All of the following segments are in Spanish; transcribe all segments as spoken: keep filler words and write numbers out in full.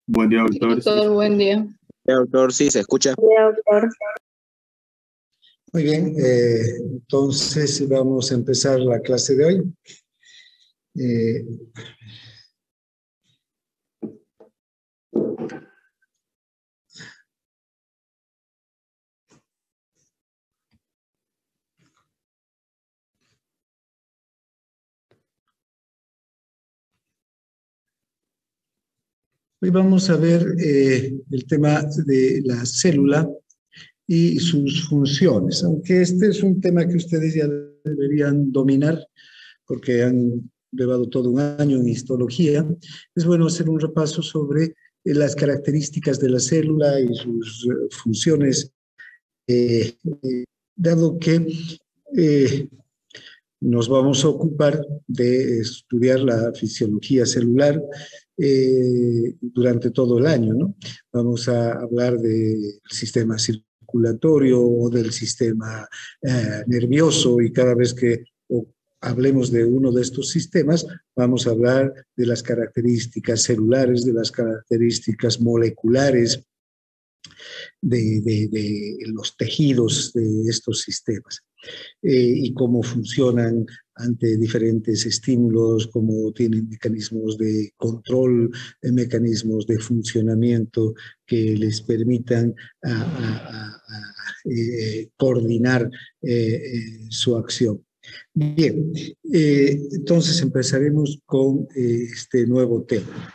Buen día, doctor. Doctor, buen día. Ya, doctor, sí, se escucha. Muy bien, eh, entonces vamos a empezar la clase de hoy. Eh, Hoy vamos a ver eh, el tema de la célula y sus funciones, aunque este es un tema que ustedes ya deberían dominar porque han llevado todo un año en histología. Es bueno hacer un repaso sobre eh, las características de la célula y sus eh, funciones, eh, eh, dado que eh, nos vamos a ocupar de estudiar la fisiología celular eh, durante todo el año, ¿no? Vamos a hablar del sistema circulatorio o del sistema eh, nervioso, y cada vez que o, hablemos de uno de estos sistemas, vamos a hablar de las características celulares, de las características moleculares, de, de, de los tejidos de estos sistemas. Eh, y cómo funcionan ante diferentes estímulos, cómo tienen mecanismos de control, eh, mecanismos de funcionamiento que les permitan a, a, a, a, eh, coordinar eh, eh, su acción. Bien, eh, entonces empezaremos con eh, este nuevo tema.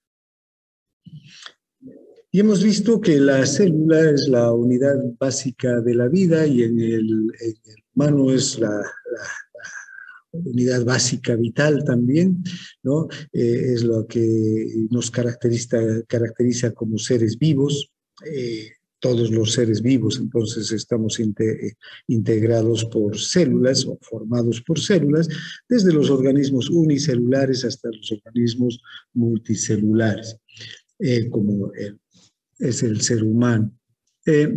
Y hemos visto que la célula es la unidad básica de la vida y en el, en el humano es la, la, la unidad básica vital también, ¿no? Eh, es lo que nos caracteriza, caracteriza como seres vivos. Eh, todos los seres vivos, entonces, estamos inte, integrados por células o formados por células, desde los organismos unicelulares hasta los organismos multicelulares, eh, como el es el ser humano. Eh,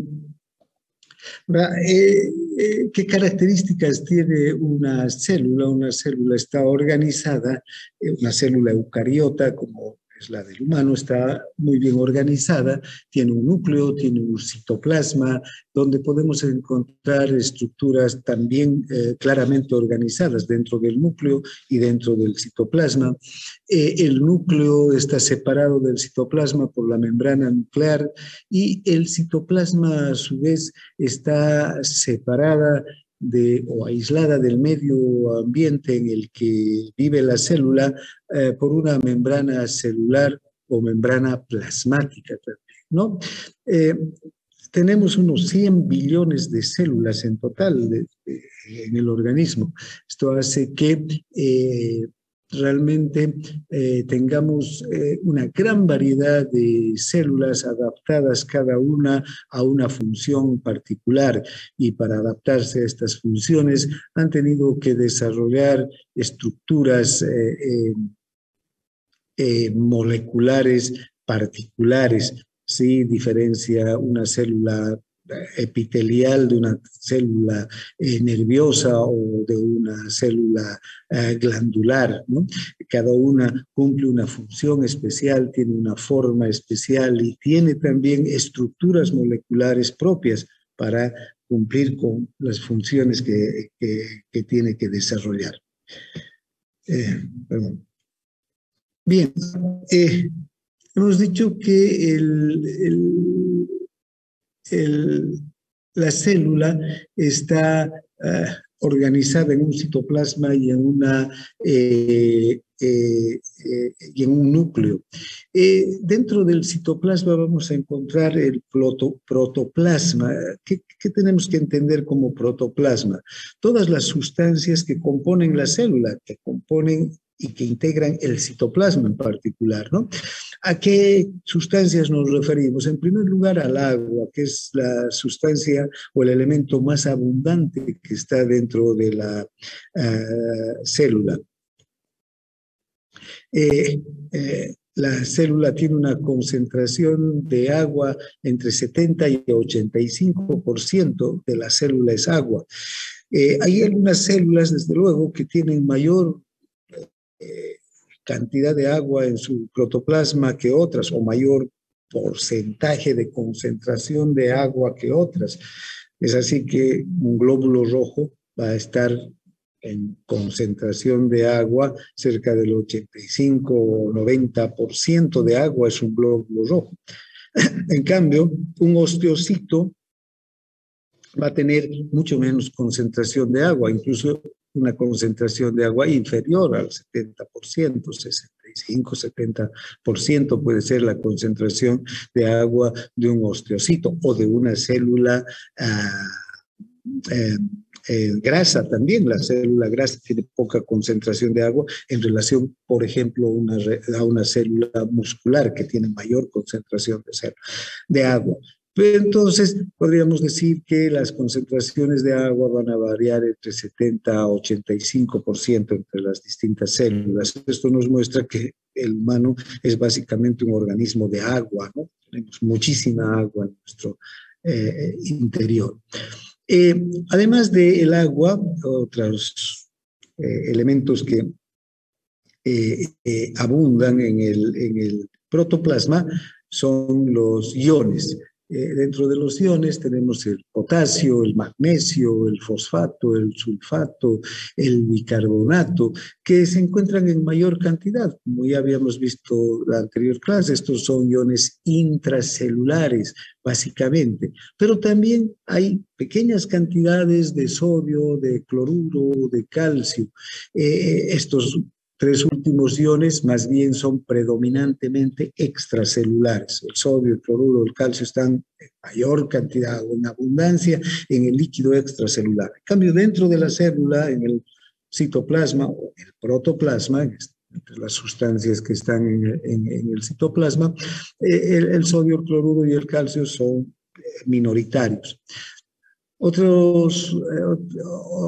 eh, eh, ¿Qué características tiene una célula? Una célula está organizada, eh, una célula eucariota, como es la del humano, está muy bien organizada, tiene un núcleo, tiene un citoplasma, donde podemos encontrar estructuras también eh, claramente organizadas dentro del núcleo y dentro del citoplasma. Eh, el núcleo está separado del citoplasma por la membrana nuclear y el citoplasma a su vez está separada de, o aislada del medio ambiente en el que vive la célula eh, por una membrana celular o membrana plasmática también, ¿no? Eh, tenemos unos cien billones de células en total de, de, en el organismo. Esto hace que eh, realmente eh, tengamos eh, una gran variedad de células adaptadas cada una a una función particular, y para adaptarse a estas funciones han tenido que desarrollar estructuras eh, eh, eh, moleculares particulares. Sí, diferencia una célula epitelial de una célula eh, nerviosa o de una célula eh, glandular, ¿no? Cada una cumple una función especial, tiene una forma especial y tiene también estructuras moleculares propias para cumplir con las funciones que, que, que tiene que desarrollar. Eh, perdón. Bien, eh, hemos dicho que el, el El, la célula está uh, organizada en un citoplasma y en, una, eh, eh, eh, y en un núcleo. Eh, dentro del citoplasma vamos a encontrar el proto, protoplasma. ¿Qué, ¿Qué tenemos que entender como protoplasma? Todas las sustancias que componen la célula, que componen y que integran el citoplasma en particular, ¿no? ¿A qué sustancias nos referimos? En primer lugar, al agua, que es la sustancia o el elemento más abundante que está dentro de la uh, célula. Eh, eh, la célula tiene una concentración de agua entre setenta y ochenta y cinco por ciento de la célula es agua. Eh, hay algunas células, desde luego, que tienen mayor eh, cantidad de agua en su protoplasma que otras, o mayor porcentaje de concentración de agua que otras. Es así que un glóbulo rojo va a estar en concentración de agua, cerca del ochenta y cinco o noventa por ciento de agua es un glóbulo rojo. En cambio, un osteocito va a tener mucho menos concentración de agua, incluso una concentración de agua inferior al setenta por ciento, sesenta y cinco, setenta por ciento puede ser la concentración de agua de un osteocito o de una célula uh, eh, eh, grasa también. La célula grasa tiene poca concentración de agua en relación, por ejemplo, una, a una célula muscular que tiene mayor concentración de, de agua. Entonces, podríamos decir que las concentraciones de agua van a variar entre setenta a ochenta y cinco por ciento entre las distintas células. Esto nos muestra que el humano es básicamente un organismo de agua, ¿no? Tenemos muchísima agua en nuestro eh, interior. Eh, además del agua, otros eh, elementos que eh, eh, abundan en el, en el protoplasma son los iones. Eh, dentro de los iones tenemos el potasio, el magnesio, el fosfato, el sulfato, el bicarbonato, que se encuentran en mayor cantidad. Como ya habíamos visto en la anterior clase, estos son iones intracelulares, básicamente. Pero también hay pequeñas cantidades de sodio, de cloruro, de calcio. Eh, estos tres últimos iones más bien son predominantemente extracelulares. El sodio, el cloruro, el calcio están en mayor cantidad o en abundancia en el líquido extracelular. En cambio, dentro de la célula, en el citoplasma o el protoplasma, entre las sustancias que están en, en, en el citoplasma, eh, el, el sodio, el cloruro y el calcio son minoritarios. Otros, eh,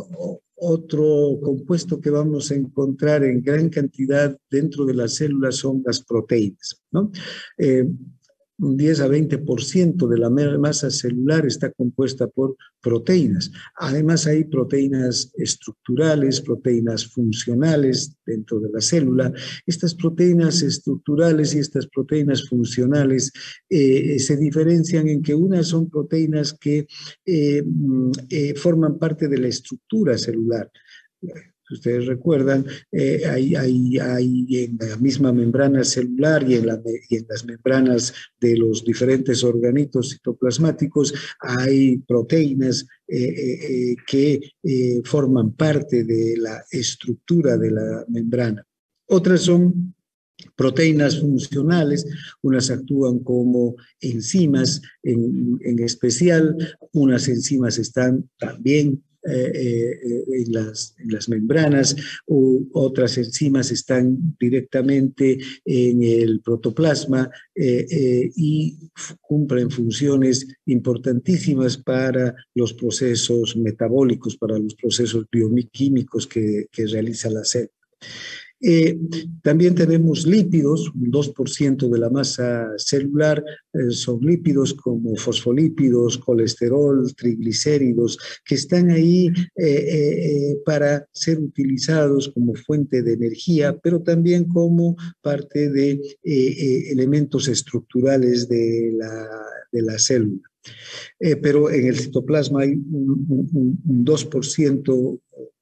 otro compuesto que vamos a encontrar en gran cantidad dentro de las células son las proteínas, ¿no? Eh, un diez a veinte por ciento de la masa celular está compuesta por proteínas. Además hay proteínas estructurales, proteínas funcionales dentro de la célula. Estas proteínas estructurales y estas proteínas funcionales eh, se diferencian en que unas son proteínas que eh, eh, forman parte de la estructura celular. Ustedes recuerdan, eh, hay, hay, hay en la misma membrana celular y en, la, y en las membranas de los diferentes organitos citoplasmáticos hay proteínas eh, eh, que eh, forman parte de la estructura de la membrana. Otras son proteínas funcionales, unas actúan como enzimas en, en especial, unas enzimas están también Eh, eh, en, las, en las membranas, u otras enzimas están directamente en el protoplasma eh, eh, y cumplen funciones importantísimas para los procesos metabólicos, para los procesos bioquímicos que, que realiza la célula. Eh, también tenemos lípidos, un dos por ciento de la masa celular eh, son lípidos como fosfolípidos, colesterol, triglicéridos, que están ahí eh, eh, para ser utilizados como fuente de energía, pero también como parte de eh, eh, elementos estructurales de la, de la célula. Eh, pero en el citoplasma hay un, un, un dos por ciento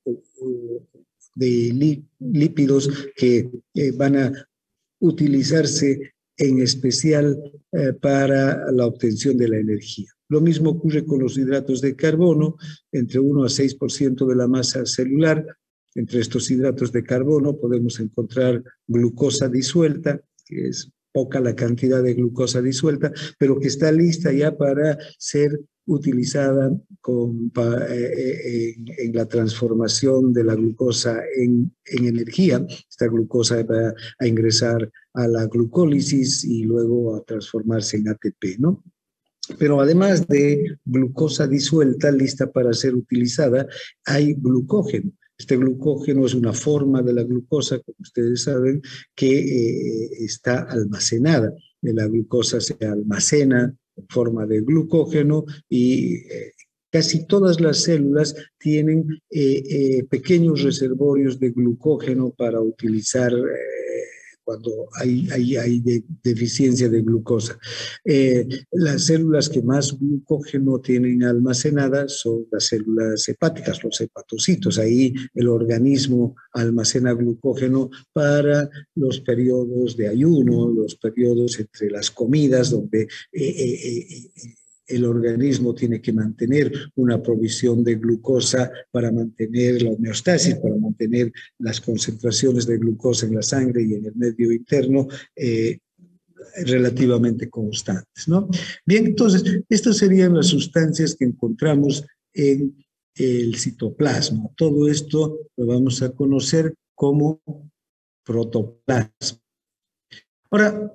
de lípidos que eh, van a utilizarse en especial eh, para la obtención de la energía. Lo mismo ocurre con los hidratos de carbono, entre uno a seis por ciento de la masa celular. Entre estos hidratos de carbono podemos encontrar glucosa disuelta, que es poca la cantidad de glucosa disuelta, pero que está lista ya para ser utilizada con, pa, eh, en, en la transformación de la glucosa en, en energía. Esta glucosa va a ingresar a la glucólisis y luego a transformarse en A T P, ¿no? Pero además de glucosa disuelta lista para ser utilizada, hay glucógeno. Este glucógeno es una forma de la glucosa, como ustedes saben, que eh, está almacenada. La glucosa se almacena en forma de glucógeno y eh, casi todas las células tienen eh, eh, pequeños reservorios de glucógeno para utilizar eh, cuando hay, hay, hay de, deficiencia de glucosa. Eh, las células que más glucógeno tienen almacenadas son las células hepáticas, los hepatocitos. Ahí el organismo almacena glucógeno para los periodos de ayuno, los periodos entre las comidas, donde eh, eh, eh, el organismo tiene que mantener una provisión de glucosa para mantener la homeostasis, para mantener las concentraciones de glucosa en la sangre y en el medio interno eh, relativamente constantes, ¿no? Bien, entonces, estas serían las sustancias que encontramos en el citoplasma. Todo esto lo vamos a conocer como protoplasma. Ahora,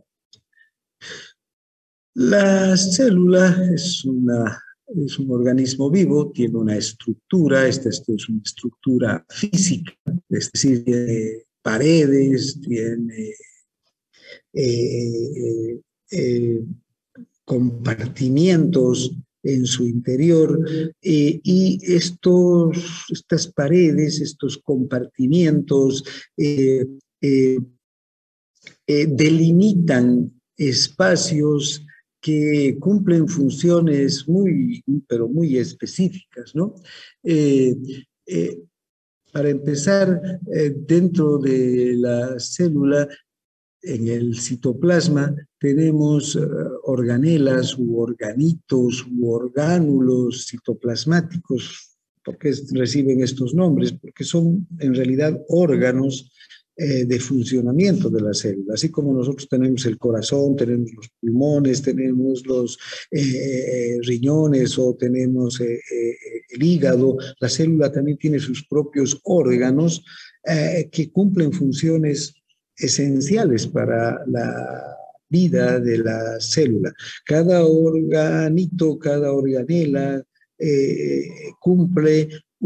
la célula es, una, es un organismo vivo, tiene una estructura, esta, esta es una estructura física, es decir, tiene paredes, tiene eh, eh, eh, compartimientos en su interior eh, y estos, estas paredes, estos compartimientos eh, eh, eh, delimitan espacios que cumplen funciones muy, pero muy específicas, ¿no? Eh, eh, para empezar, eh, dentro de la célula, en el citoplasma, tenemos uh, organelas u organitos u orgánulos citoplasmáticos. ¿Por qué reciben estos nombres? Porque son en realidad órganos Eh, de funcionamiento de la célula, así como nosotros tenemos el corazón, tenemos los pulmones, tenemos los eh, riñones o tenemos eh, eh, el hígado, la célula también tiene sus propios órganos eh, que cumplen funciones esenciales para la vida de la célula. Cada organito, cada organela eh, cumple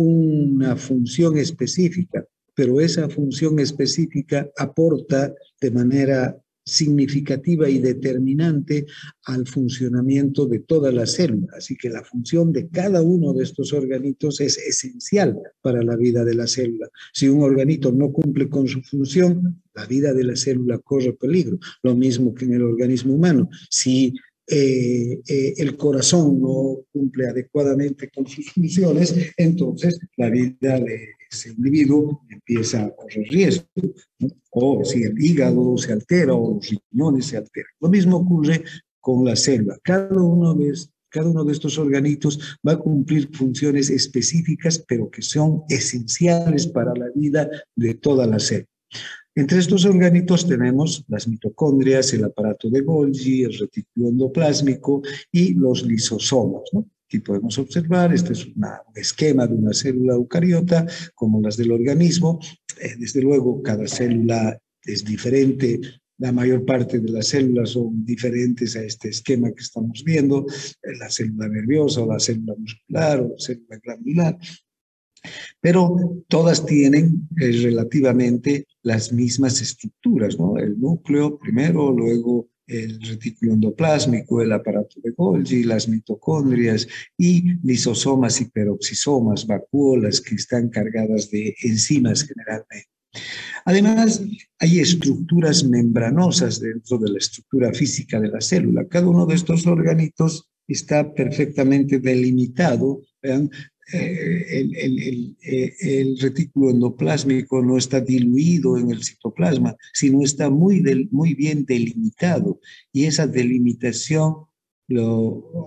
una función específica, pero esa función específica aporta de manera significativa y determinante al funcionamiento de toda la célula. Así que la función de cada uno de estos organitos es esencial para la vida de la célula. Si un organito no cumple con su función, la vida de la célula corre peligro. Lo mismo que en el organismo humano. Si Eh, eh, el corazón no cumple adecuadamente con sus funciones, entonces la vida de ese individuo empieza a correr riesgo, ¿no? O si el hígado se altera o los riñones se alteran. Lo mismo ocurre con la célula. Cada uno de, cada uno de estos organitos va a cumplir funciones específicas, pero que son esenciales para la vida de toda la célula. Entre estos organitos tenemos las mitocondrias, el aparato de Golgi, el retículo endoplásmico y los lisosomas, ¿no? Aquí podemos observar, este es una, un esquema de una célula eucariota, como las del organismo. Eh, desde luego, cada célula es diferente, la mayor parte de las células son diferentes a este esquema que estamos viendo, eh, la célula nerviosa o la célula muscular o la célula glandular. Pero todas tienen eh, relativamente las mismas estructuras, ¿no? El núcleo primero, luego el retículo endoplásmico, el aparato de Golgi, las mitocondrias y lisosomas y peroxisomas, vacuolas que están cargadas de enzimas generalmente. Además, hay estructuras membranosas dentro de la estructura física de la célula. Cada uno de estos organitos está perfectamente delimitado. Vean, eh, el, el, el, el retículo endoplásmico no está diluido en el citoplasma, sino está muy, del, muy bien delimitado. Y esa delimitación lo,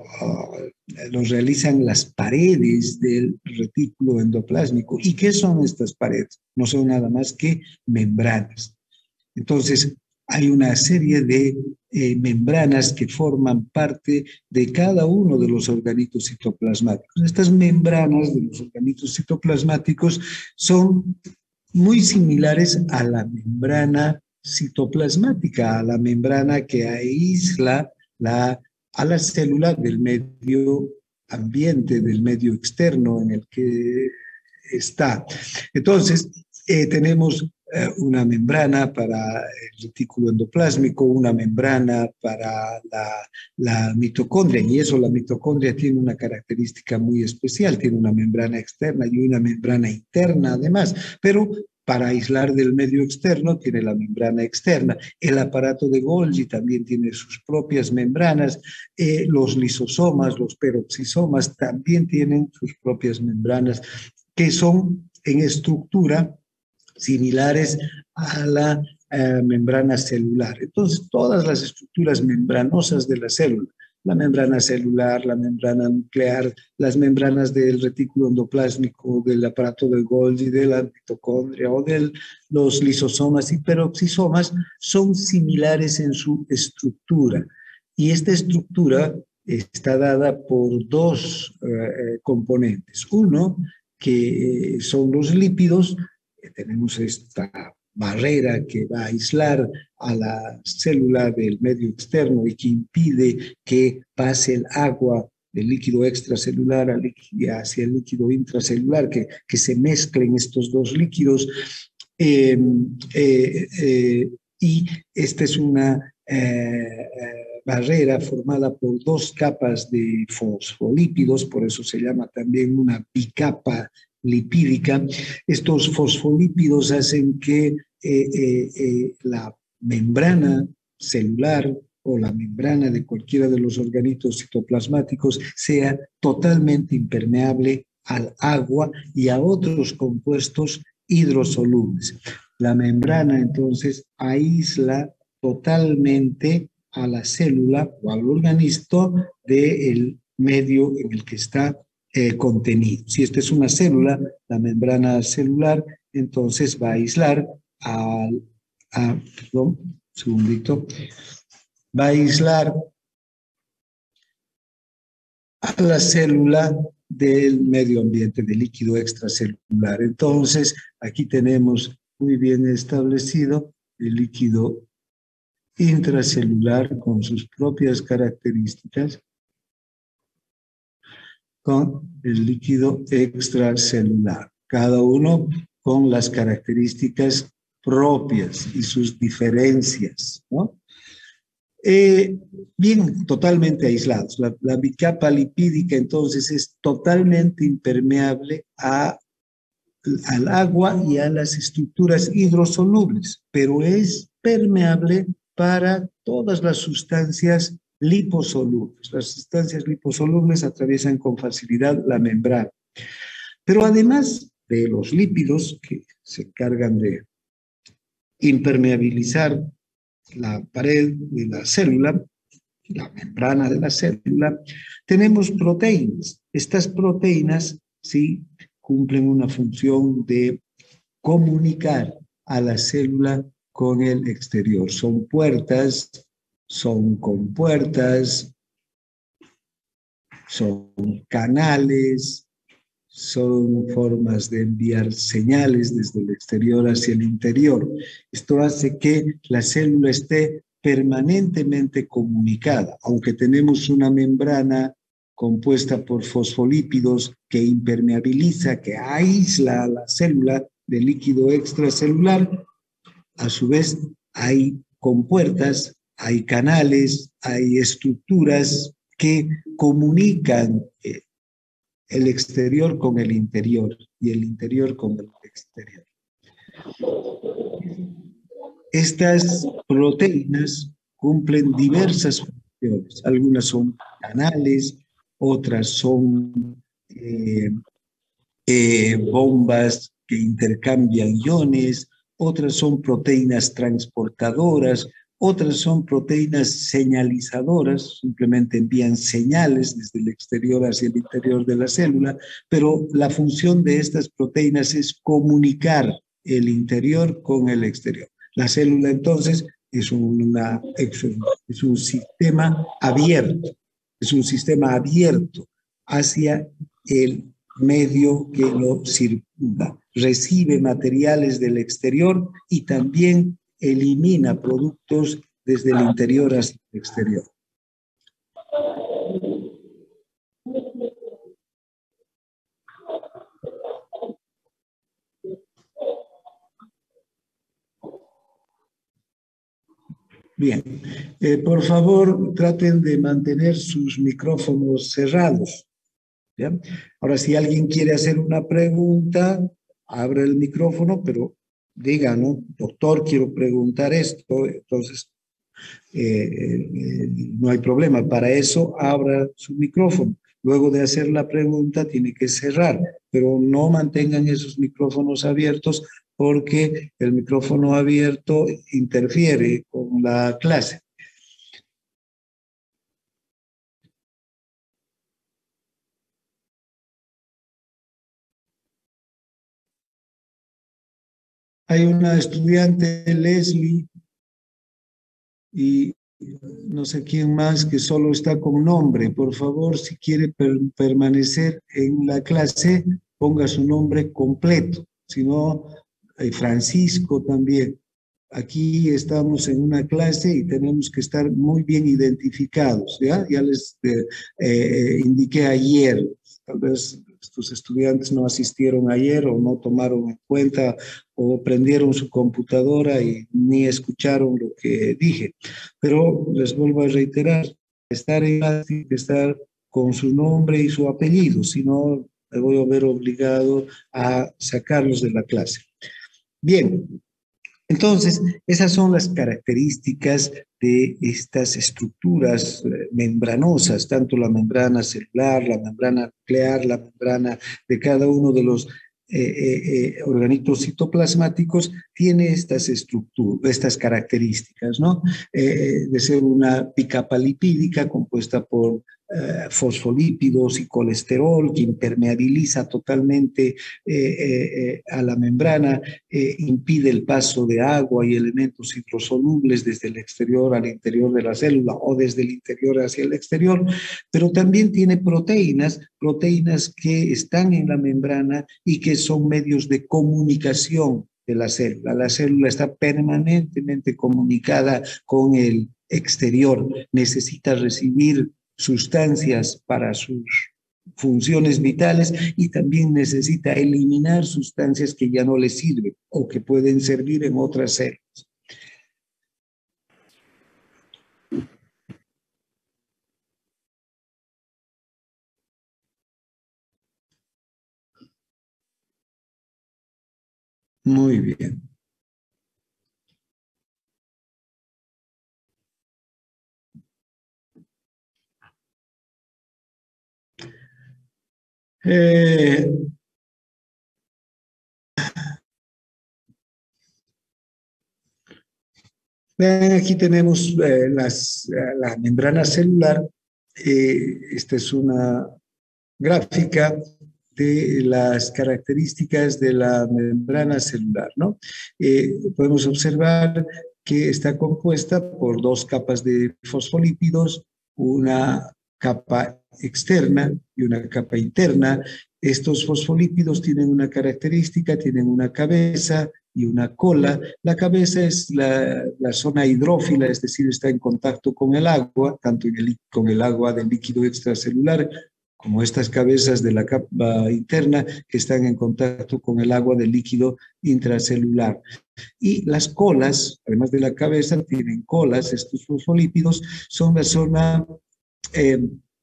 uh, lo realizan las paredes del retículo endoplásmico. ¿Y qué son estas paredes? No son nada más que membranas. Entonces, hay una serie de eh, membranas que forman parte de cada uno de los organitos citoplasmáticos. Estas membranas de los organitos citoplasmáticos son muy similares a la membrana citoplasmática, a la membrana que aísla la, a la célula del medio ambiente, del medio externo en el que está. Entonces, eh, tenemos eh, una membrana para el retículo endoplásmico, una membrana para la, la mitocondria, y eso la mitocondria tiene una característica muy especial, tiene una membrana externa y una membrana interna además, pero para aislar del medio externo tiene la membrana externa. El aparato de Golgi también tiene sus propias membranas. Eh, los lisosomas, los peroxisomas también tienen sus propias membranas que son en estructura similares a la eh, membrana celular. Entonces, todas las estructuras membranosas de la célula, la membrana celular, la membrana nuclear, las membranas del retículo endoplásmico, del aparato de Golgi, de la mitocondria o de los lisosomas y peroxisomas, son similares en su estructura. Y esta estructura está dada por dos eh, componentes. Uno, que son los lípidos. Tenemos esta barrera que va a aislar a la célula del medio externo y que impide que pase el agua del líquido extracelular hacia el líquido intracelular, que, que se mezclen estos dos líquidos. Eh, eh, eh, y esta es una eh, barrera formada por dos capas de fosfolípidos, por eso se llama también una bicapa lipídica. Estos fosfolípidos hacen que eh, eh, eh, la membrana celular o la membrana de cualquiera de los organitos citoplasmáticos sea totalmente impermeable al agua y a otros compuestos hidrosolubles. La membrana entonces aísla totalmente a la célula o al organismo del medio en el que está eh, contenido. Si esta es una célula, la membrana celular entonces va a aislar al, a, perdón, un segundito, va a aislar a la célula del medio ambiente, del líquido extracelular. Entonces, aquí tenemos muy bien establecido el líquido intracelular con sus propias características, con el líquido extracelular, cada uno con las características propias y sus diferencias, ¿no? Eh, bien, totalmente aislados. La, la bicapa lipídica entonces es totalmente impermeable a, al agua y a las estructuras hidrosolubles, pero es permeable para todas las sustancias liposolubles. Las sustancias liposolubles atraviesan con facilidad la membrana. Pero además de los lípidos que se encargan de impermeabilizar la pared de la célula, la membrana de la célula, tenemos proteínas. Estas proteínas, sí, cumplen una función de comunicar a la célula con el exterior. Son puertas, son compuertas, son canales, son formas de enviar señales desde el exterior hacia el interior. Esto hace que la célula esté permanentemente comunicada, aunque tenemos una membrana compuesta por fosfolípidos que impermeabiliza, que aísla a la célula del líquido extracelular. A su vez, hay compuertas, hay canales, hay estructuras que comunican eh, el exterior con el interior y el interior con el exterior. Estas proteínas cumplen diversas funciones. Algunas son canales, otras son eh, eh, bombas que intercambian iones, otras son proteínas transportadoras, otras son proteínas señalizadoras, simplemente envían señales desde el exterior hacia el interior de la célula, pero la función de estas proteínas es comunicar el interior con el exterior. La célula entonces es, una, es un sistema abierto, es un sistema abierto hacia el medio que lo circunda. Recibe materiales del exterior y también elimina productos desde el interior hacia el exterior. Bien, eh, por favor traten de mantener sus micrófonos cerrados. ¿Ya? Ahora, si alguien quiere hacer una pregunta, abre el micrófono, pero diga, ¿no? Doctor, quiero preguntar esto, entonces eh, eh, no hay problema. Para eso, abra su micrófono. Luego de hacer la pregunta, tiene que cerrar, pero no mantengan esos micrófonos abiertos porque el micrófono abierto interfiere con la clase. Hay una estudiante, Leslie, y no sé quién más que solo está con nombre. Por favor, si quiere per permanecer en la clase, ponga su nombre completo. Si no, hay Francisco también. Aquí estamos en una clase y tenemos que estar muy bien identificados, ¿ya? Ya les eh, eh, indiqué ayer, tal vez estos estudiantes no asistieron ayer o no tomaron en cuenta o prendieron su computadora y ni escucharon lo que dije. Pero les vuelvo a reiterar, estar en clase, tiene que estar con su nombre y su apellido, si no me voy a ver obligado a sacarlos de la clase. Bien. Entonces, esas son las características de estas estructuras eh, membranosas, tanto la membrana celular, la membrana nuclear, la membrana de cada uno de los eh, eh, eh, organismos citoplasmáticos, tiene estas estructuras, estas características, ¿no? Eh, de ser una bicapa lipídica compuesta por eh, fosfolípidos y colesterol que impermeabiliza totalmente eh, eh, a la membrana, eh, impide el paso de agua y elementos hidrosolubles desde el exterior al interior de la célula o desde el interior hacia el exterior, pero también tiene proteínas, proteínas que están en la membrana y que son medios de comunicación de la célula. La célula está permanentemente comunicada con el exterior, necesita recibir sustancias para sus funciones vitales y también necesita eliminar sustancias que ya no le sirven o que pueden servir en otras células. Muy bien. Eh, Vean, aquí tenemos eh, las, la membrana celular. Eh, esta es una gráfica de las características de la membrana celular, ¿no? Eh, podemos observar que está compuesta por dos capas de fosfolípidos, una capa externa y una capa interna. Estos fosfolípidos tienen una característica, tienen una cabeza y una cola. La cabeza es la, la zona hidrófila, es decir, está en contacto con el agua, tanto en el, con el agua del líquido extracelular, como estas cabezas de la capa interna que están en contacto con el agua del líquido intracelular. Y las colas, además de la cabeza, tienen colas, estos fosfolípidos son la zona eh,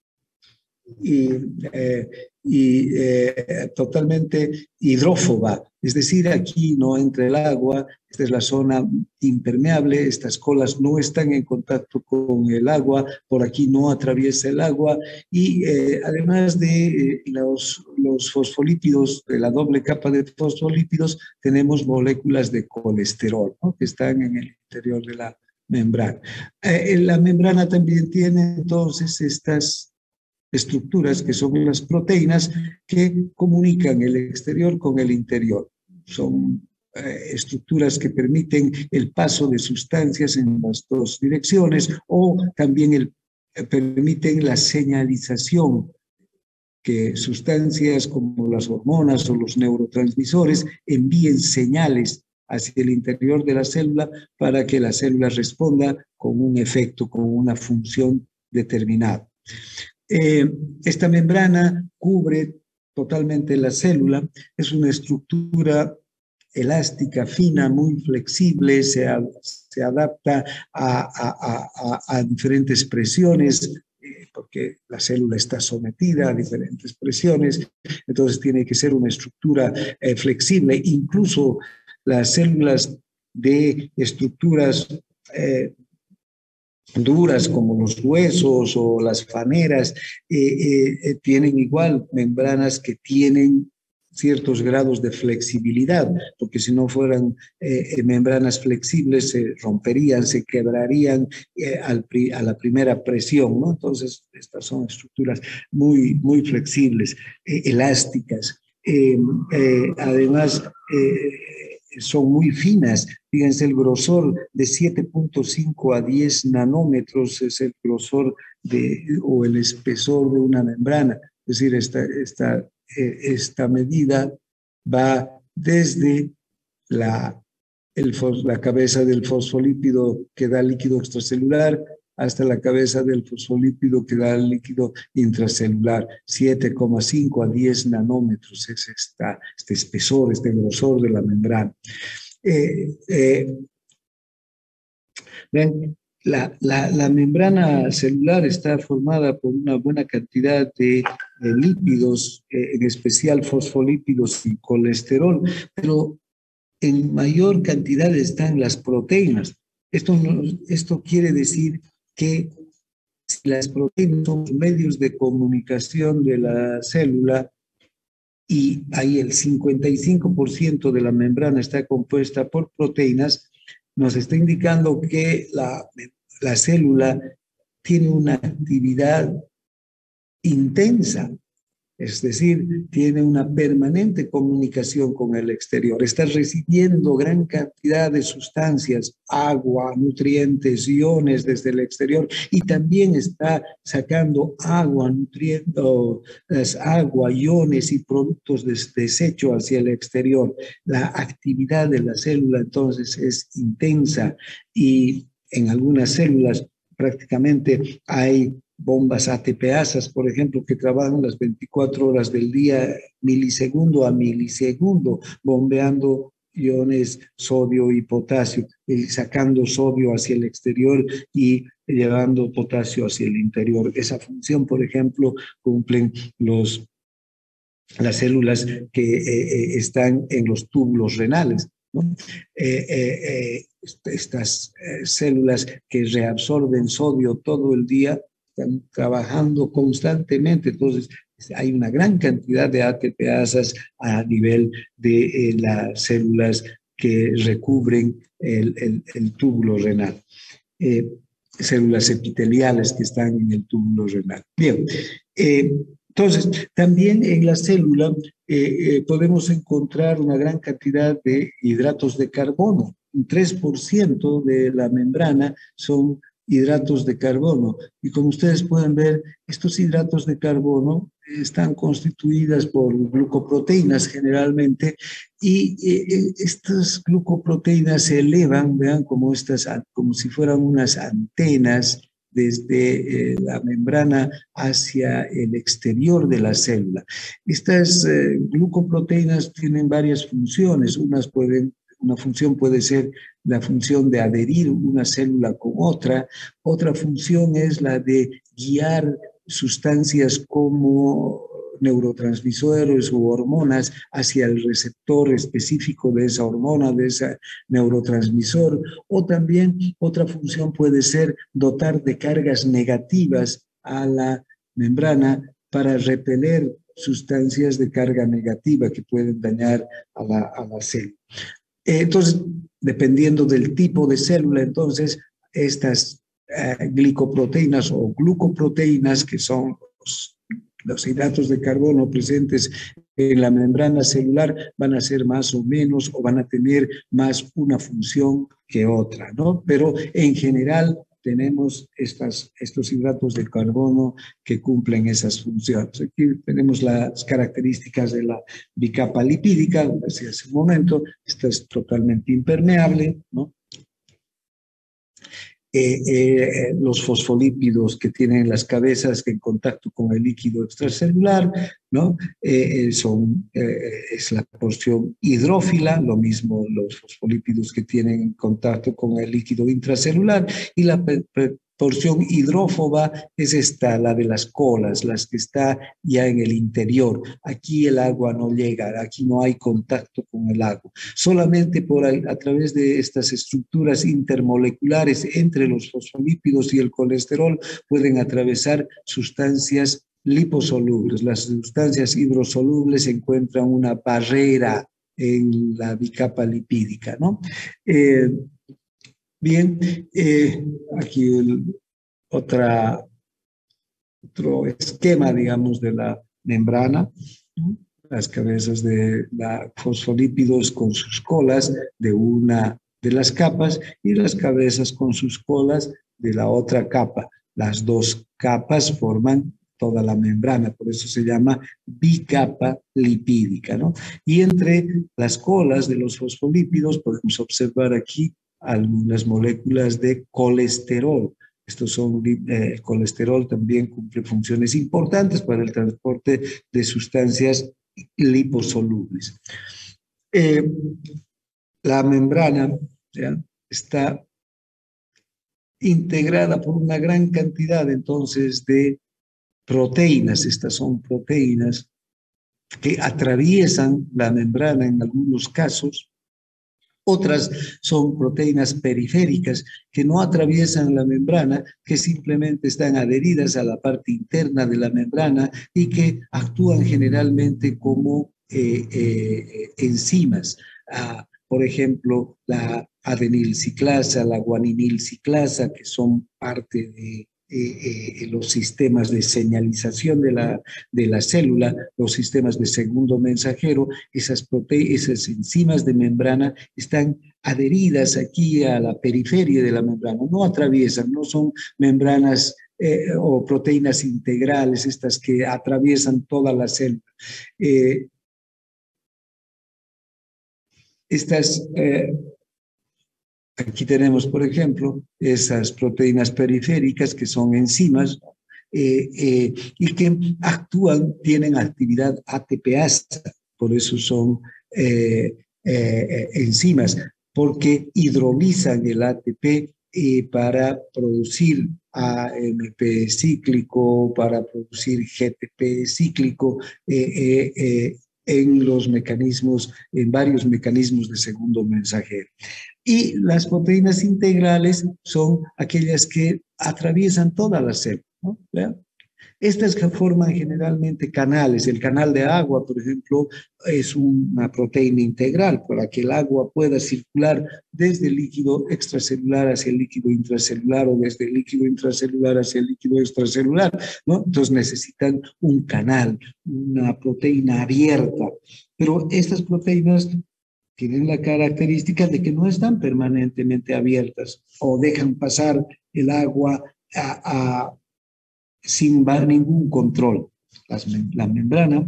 y, eh, y eh, totalmente hidrófoba, es decir, aquí no entra el agua, esta es la zona impermeable, estas colas no están en contacto con el agua, por aquí no atraviesa el agua y eh, además de eh, los, los fosfolípidos, de la doble capa de fosfolípidos, tenemos moléculas de colesterol, ¿no?, que están en el interior de la membrana. Eh, la membrana también tiene entonces estas estructuras que son las proteínas que comunican el exterior con el interior. Son eh, estructuras que permiten el paso de sustancias en las dos direcciones o también el, eh, permiten la señalización, que sustancias como las hormonas o los neurotransmisores envíen señales hacia el interior de la célula para que la célula responda con un efecto, con una función determinada. Eh, esta membrana cubre totalmente la célula, es una estructura elástica, fina, muy flexible, se, se adapta a, a, a, a diferentes presiones, eh, porque la célula está sometida a diferentes presiones, entonces tiene que ser una estructura eh, flexible. Incluso las células de estructuras eh, duras como los huesos o las faneras, eh, eh, tienen igual membranas que tienen ciertos grados de flexibilidad, porque si no fueran eh, membranas flexibles se romperían, se quebrarían eh, al pri, a la primera presión, ¿no? Entonces, estas son estructuras muy, muy flexibles, eh, elásticas. Eh, eh, además, eh, son muy finas. Fíjense, el grosor de siete punto cinco a diez nanómetros es el grosor de, o el espesor de una membrana. Es decir, esta, esta, esta medida va desde la, el, la cabeza del fosfolípido que da líquido extracelular hasta la cabeza del fosfolípido que da líquido intracelular. siete coma cinco a diez nanómetros es esta, este espesor, este grosor de la membrana. Eh, eh, ven, la, la, la membrana celular está formada por una buena cantidad de, de lípidos, eh, en especial fosfolípidos y colesterol, pero en mayor cantidad están las proteínas. Esto, no, esto quiere decir que si las proteínas son medios de comunicación de la célula y ahí el cincuenta y cinco por ciento de la membrana está compuesta por proteínas, nos está indicando que la, la célula tiene una actividad intensa, es decir, tiene una permanente comunicación con el exterior. Está recibiendo gran cantidad de sustancias, agua, nutrientes, iones desde el exterior, y también está sacando agua, nutrientes, agua, iones y productos de desecho hacia el exterior. La actividad de la célula entonces es intensa y en algunas células prácticamente hay bombas ATPasas, por ejemplo, que trabajan las veinticuatro horas del día, milisegundo a milisegundo, bombeando iones sodio y potasio, y sacando sodio hacia el exterior y llevando potasio hacia el interior. Esa función, por ejemplo, cumplen los, las células que eh, están en los túbulos renales, ¿no? Eh, eh, eh, estas eh, células que reabsorben sodio todo el día están trabajando constantemente, entonces hay una gran cantidad de ATPasas a nivel de eh, las células que recubren el, el, el túbulo renal, eh, células epiteliales que están en el túbulo renal. Bien, eh, entonces también en la célula eh, eh, podemos encontrar una gran cantidad de hidratos de carbono. Un tres por ciento de la membrana son hidratos de carbono. Y como ustedes pueden ver, estos hidratos de carbono están constituidas por glucoproteínas generalmente, y eh, estas glucoproteínas se elevan, vean, como, estas, como si fueran unas antenas desde eh, la membrana hacia el exterior de la célula. Estas eh, glucoproteínas tienen varias funciones. Unas pueden Una función puede ser la función de adherir una célula con otra. Otra función es la de guiar sustancias como neurotransmisores u hormonas hacia el receptor específico de esa hormona, de ese neurotransmisor. O también otra función puede ser dotar de cargas negativas a la membrana para repeler sustancias de carga negativa que pueden dañar a la, a la célula. Entonces, dependiendo del tipo de célula, entonces, estas eh, glicoproteínas o glucoproteínas, que son los, los hidratos de carbono presentes en la membrana celular, van a ser más o menos, o van a tener más una función que otra, ¿no? Pero en general tenemos estas, estos hidratos de carbono que cumplen esas funciones. Aquí tenemos las características de la bicapa lipídica, como decía hace un momento, esta es totalmente impermeable, ¿no? eh, eh, los fosfolípidos que tienen las cabezas en contacto con el líquido extracelular, ¿no? Eh, son, eh, es la porción hidrófila, lo mismo los fosfolípidos que tienen contacto con el líquido intracelular, y la porción hidrófoba es esta, la de las colas, las que está ya en el interior. Aquí el agua no llega, aquí no hay contacto con el agua. Solamente por a, a través de estas estructuras intermoleculares entre los fosfolípidos y el colesterol pueden atravesar sustancias liposolubles. Las sustancias hidrosolubles encuentran una barrera en la bicapa lipídica, ¿no? Eh, Bien, eh, aquí el, otra, otro esquema, digamos, de la membrana, ¿no? Las cabezas de la fosfolípidos con sus colas de una de las capas y las cabezas con sus colas de la otra capa. Las dos capas forman toda la membrana, por eso se llama bicapa lipídica, ¿no? Y entre las colas de los fosfolípidos podemos observar aquí algunas moléculas de colesterol. Estos son, eh, el colesterol también cumple funciones importantes para el transporte de sustancias liposolubles. Eh, la membrana, ¿ya?, está integrada por una gran cantidad entonces de proteínas. Estas son proteínas que atraviesan la membrana en algunos casos. Otras son proteínas periféricas que no atraviesan la membrana, que simplemente están adheridas a la parte interna de la membrana y que actúan generalmente como eh, eh, enzimas. Ah, por ejemplo, la adenilciclasa, la guaninilciclasa, que son parte de Eh, eh, los sistemas de señalización de la, de la célula, los sistemas de segundo mensajero, esas, esas enzimas de membrana están adheridas aquí a la periferia de la membrana, no atraviesan, no son membranas eh, o proteínas integrales, estas que atraviesan toda la célula. Eh, estas... Eh, Aquí tenemos, por ejemplo, esas proteínas periféricas que son enzimas eh, eh, y que actúan, tienen actividad ATPasa, por eso son eh, eh, enzimas, porque hidrolizan el A T P eh, para producir A M P cíclico, para producir G T P cíclico, eh, eh, eh, en los mecanismos, en varios mecanismos de segundo mensajero. Y las proteínas integrales son aquellas que atraviesan toda la célula, ¿no? ¿Vean? Estas que forman generalmente canales. El canal de agua, por ejemplo, es una proteína integral para que el agua pueda circular desde el líquido extracelular hacia el líquido intracelular o desde el líquido intracelular hacia el líquido extracelular, ¿no? Entonces necesitan un canal, una proteína abierta. Pero estas proteínas tienen la característica de que no están permanentemente abiertas o dejan pasar el agua a, a, sin ningún control. Las, la membrana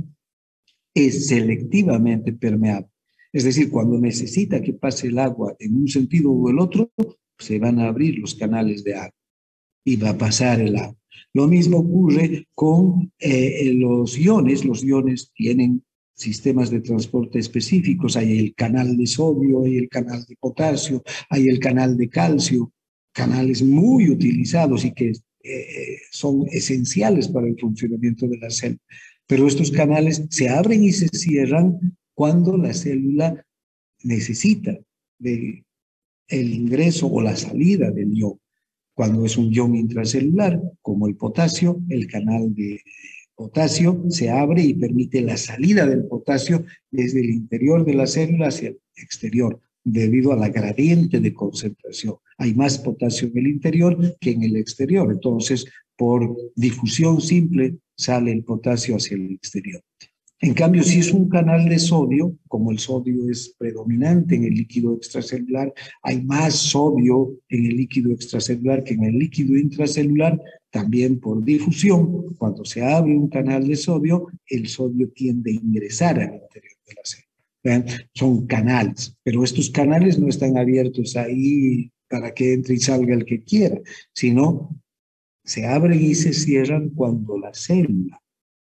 es selectivamente permeable. Es decir, cuando necesita que pase el agua en un sentido o el otro, se van a abrir los canales de agua y va a pasar el agua. Lo mismo ocurre con eh, los iones. Los iones tienen sistemas de transporte específicos. Hay el canal de sodio, hay el canal de potasio, hay el canal de calcio, canales muy utilizados y que eh, son esenciales para el funcionamiento de la célula. Pero estos canales se abren y se cierran cuando la célula necesita del el ingreso o la salida del ion. Cuando es un ion intracelular, como el potasio, el canal de potasio se abre y permite la salida del potasio desde el interior de la célula hacia el exterior, debido a la gradiente de concentración. Hay más potasio en el interior que en el exterior, entonces por difusión simple sale el potasio hacia el exterior. En cambio, si es un canal de sodio, como el sodio es predominante en el líquido extracelular, hay más sodio en el líquido extracelular que en el líquido intracelular, también por difusión. Cuando se abre un canal de sodio, el sodio tiende a ingresar al interior de la célula. ¿Vean? Son canales, pero estos canales no están abiertos ahí para que entre y salga el que quiera, sino se abren y se cierran cuando la célula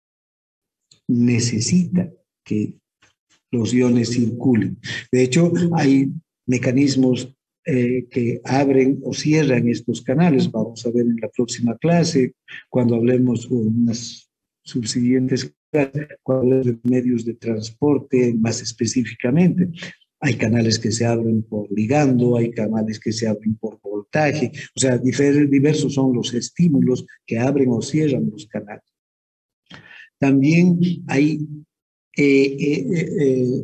necesita que los iones circulen. De hecho, hay mecanismos eh, que abren o cierran estos canales. Vamos a ver en la próxima clase, cuando hablemos con unas subsiguientes clases, cuando hablemos de medios de transporte más específicamente. Hay canales que se abren por ligando, hay canales que se abren por voltaje, o sea, diversos son los estímulos que abren o cierran los canales. También hay eh, eh, eh,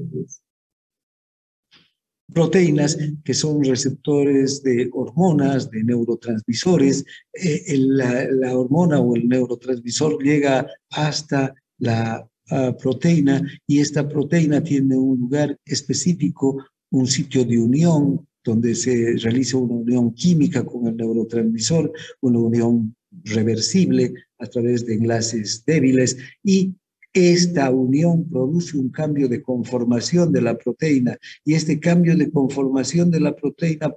proteínas que son receptores de hormonas, de neurotransmisores. Eh, la, la hormona o el neurotransmisor llega hasta la uh, proteína y esta proteína tiene un lugar específico, un sitio de unión donde se realiza una unión química con el neurotransmisor, una unión reversible a través de enlaces débiles y esta unión produce un cambio de conformación de la proteína y este cambio de conformación de la proteína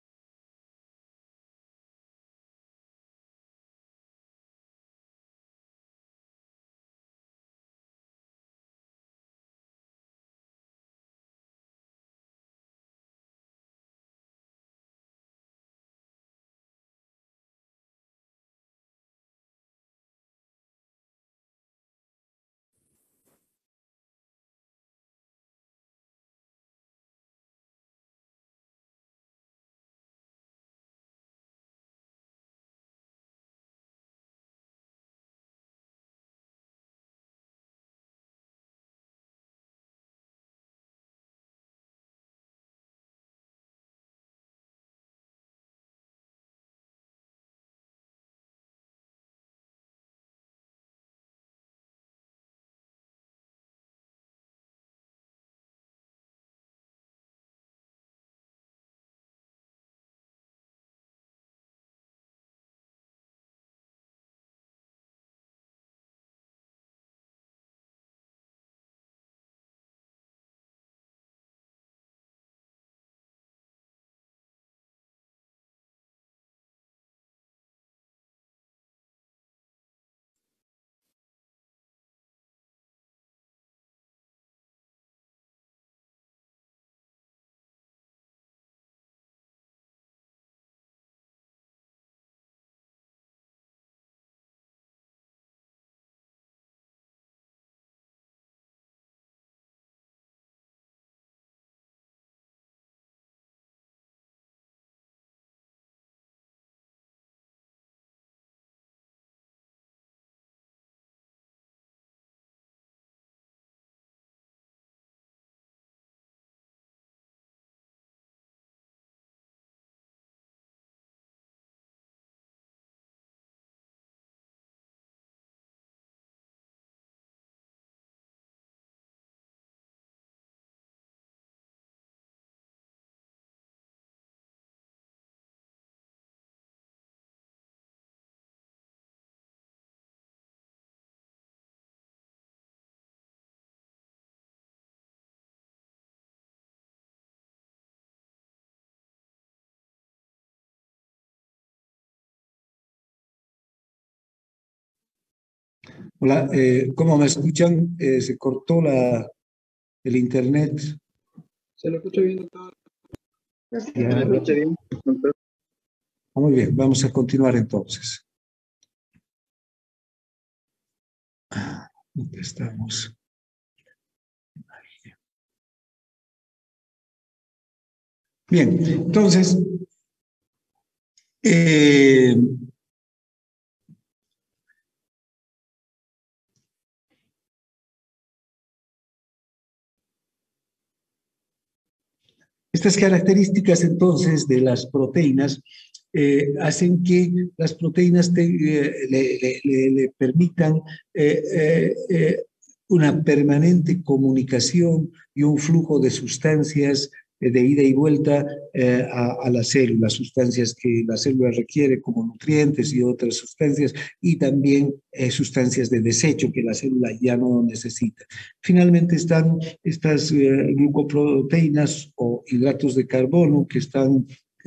Hola, eh, ¿cómo me escuchan? Eh, se cortó la, el internet. Se lo escucha bien, doctor. Ya. Se lo escucha bien, doctor. Muy bien, vamos a continuar entonces. ¿Dónde estamos? Bien, entonces, eh, estas características entonces de las proteínas eh, hacen que las proteínas te, eh, le, le, le, le permitan eh, eh, eh, una permanente comunicación y un flujo de sustancias de ida y vuelta eh, a, a la célula, sustancias que la célula requiere como nutrientes y otras sustancias, y también eh, sustancias de desecho que la célula ya no necesita. Finalmente están estas eh, glucoproteínas o hidratos de carbono que están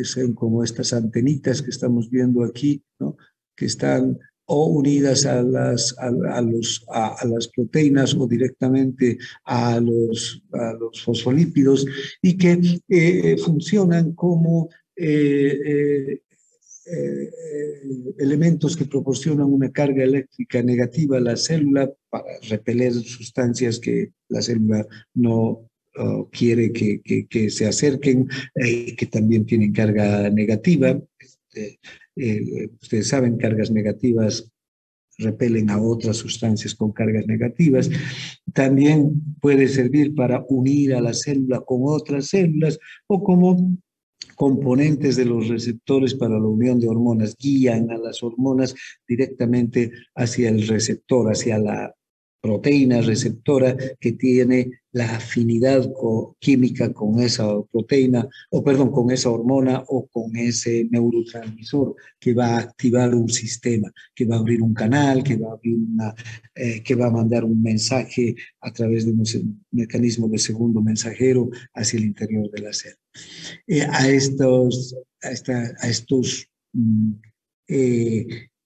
que son como estas antenitas que estamos viendo aquí, ¿no? Que están o unidas a las, a, a los, a, a las proteínas o directamente a los, a los fosfolípidos y que eh, funcionan como eh, eh, eh, elementos que proporcionan una carga eléctrica negativa a la célula para repeler sustancias que la célula no uh, quiere que, que, que se acerquen, eh, que también tienen carga negativa. Este, eh, ustedes saben, cargas negativas repelen a otras sustancias con cargas negativas. También puede servir para unir a la célula con otras células o como componentes de los receptores para la unión de hormonas, guían a las hormonas directamente hacia el receptor, hacia la proteína receptora que tiene la afinidad química con esa proteína, o perdón, con esa hormona o con ese neurotransmisor que va a activar un sistema, que va a abrir un canal, que va a abrir una, eh, que va a mandar un mensaje a través de un mecanismo de segundo mensajero hacia el interior de la célula. Eh, a estos, a esta, a estos mm, eh,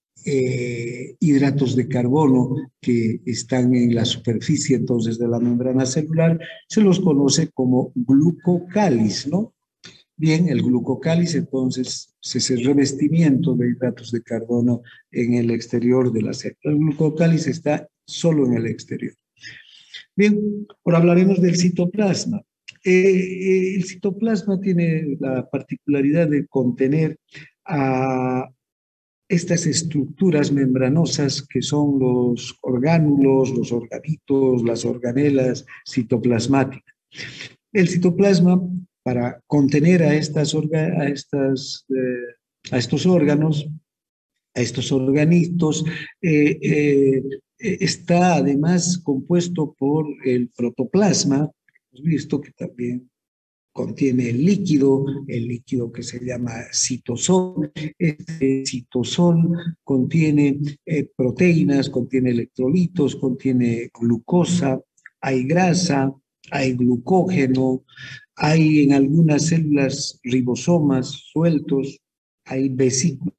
eh, hidratos de carbono que están en la superficie entonces de la membrana celular, se los conoce como glucocáliz, ¿no? Bien, el glucocáliz entonces es el revestimiento de hidratos de carbono en el exterior de la célula. El glucocáliz está solo en el exterior. Bien, ahora hablaremos del citoplasma. Eh, el citoplasma tiene la particularidad de contener a estas estructuras membranosas que son los orgánulos, los organitos, las organelas citoplasmáticas. El citoplasma, para contener a, estas orga, a, estas, eh, a estos órganos, a estos organitos, eh, eh, está además compuesto por el protoplasma, hemos visto que también contiene el líquido, el líquido que se llama citosol. Este citosol contiene eh, proteínas, contiene electrolitos, contiene glucosa, hay grasa, hay glucógeno, hay en algunas células ribosomas sueltos, hay vesículas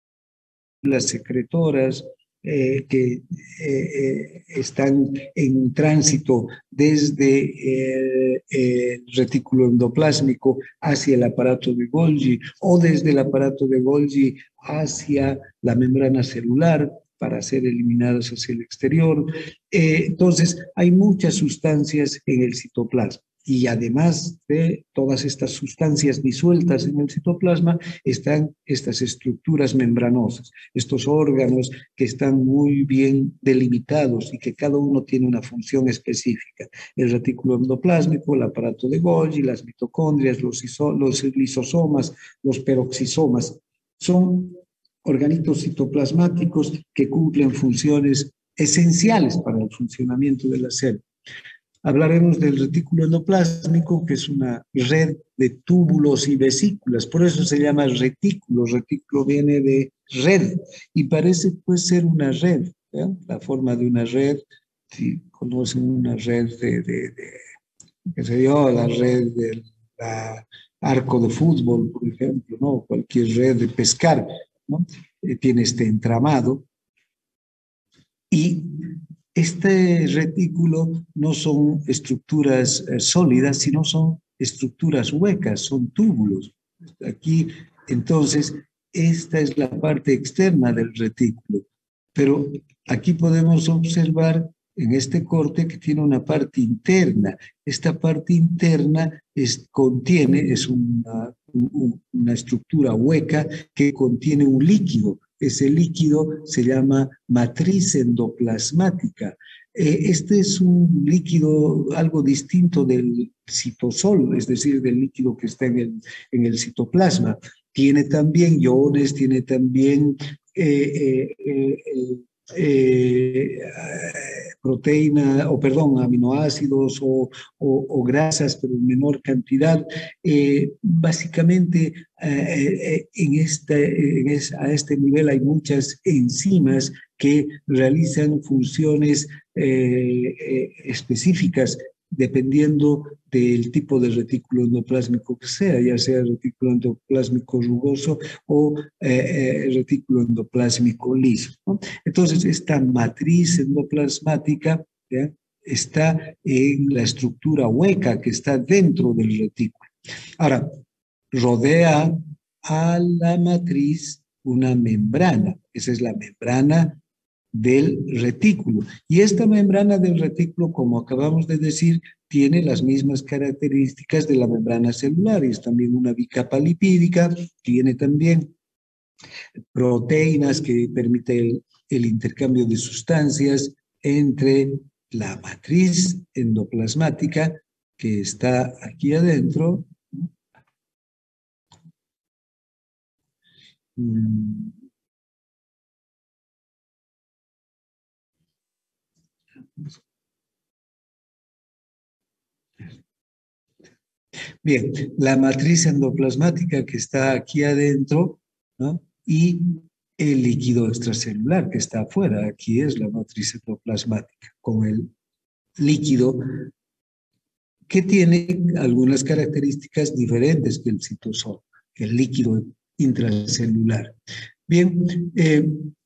secretoras, Eh, que eh, eh, están en tránsito desde eh, el retículo endoplásmico hacia el aparato de Golgi o desde el aparato de Golgi hacia la membrana celular para ser eliminadas hacia el exterior. Eh, entonces, hay muchas sustancias en el citoplasma. Y además de todas estas sustancias disueltas en el citoplasma, están estas estructuras membranosas, estos órganos que están muy bien delimitados y que cada uno tiene una función específica. El retículo endoplásmico, el aparato de Golgi, las mitocondrias, los, iso, los lisosomas, los peroxisomas, son organitos citoplasmáticos que cumplen funciones esenciales para el funcionamiento de la célula. Hablaremos del retículo endoplásmico, que es una red de túbulos y vesículas, por eso se llama retículo. Retículo viene de red y parece pues ser una red, ¿ya? La forma de una red, si conocen una red de, de, de qué sé yo, la red del la arco de fútbol, por ejemplo, ¿no? Cualquier red de pescar, ¿no? Eh, tiene este entramado y este retículo no son estructuras eh, sólidas, sino son estructuras huecas, son túbulos. Aquí, entonces, esta es la parte externa del retículo. Pero aquí podemos observar en este corte que tiene una parte interna. Esta parte interna es, contiene, es una, un, una estructura hueca que contiene un líquido. Ese líquido se llama matriz endoplasmática. Eh, este es un líquido algo distinto del citosol, es decir, del líquido que está en el, en el citoplasma. Tiene también iones, tiene también eh, eh, eh, eh, proteína, o perdón, aminoácidos o, o, o grasas, pero en menor cantidad. Eh, básicamente, eh, en este, en es, a este nivel hay muchas enzimas que realizan funciones eh, eh, específicas dependiendo del tipo de retículo endoplásmico que sea, ya sea retículo endoplásmico rugoso o eh, eh, retículo endoplásmico liso, ¿no? Entonces, esta matriz endoplasmática, ¿ya?, está en la estructura hueca que está dentro del retículo. Ahora, rodea a la matriz una membrana, esa es la membrana del retículo. Y esta membrana del retículo, como acabamos de decir, tiene las mismas características de la membrana celular. Es también una bicapa lipídica, tiene también proteínas que permiten el, el intercambio de sustancias entre la matriz endoplasmática que está aquí adentro. Mm. Bien, la matriz endoplasmática que está aquí adentro, ¿no?, y el líquido extracelular que está afuera. Aquí es la matriz endoplasmática con el líquido que tiene algunas características diferentes que el citosol, que el líquido intracelular. Bien, eh,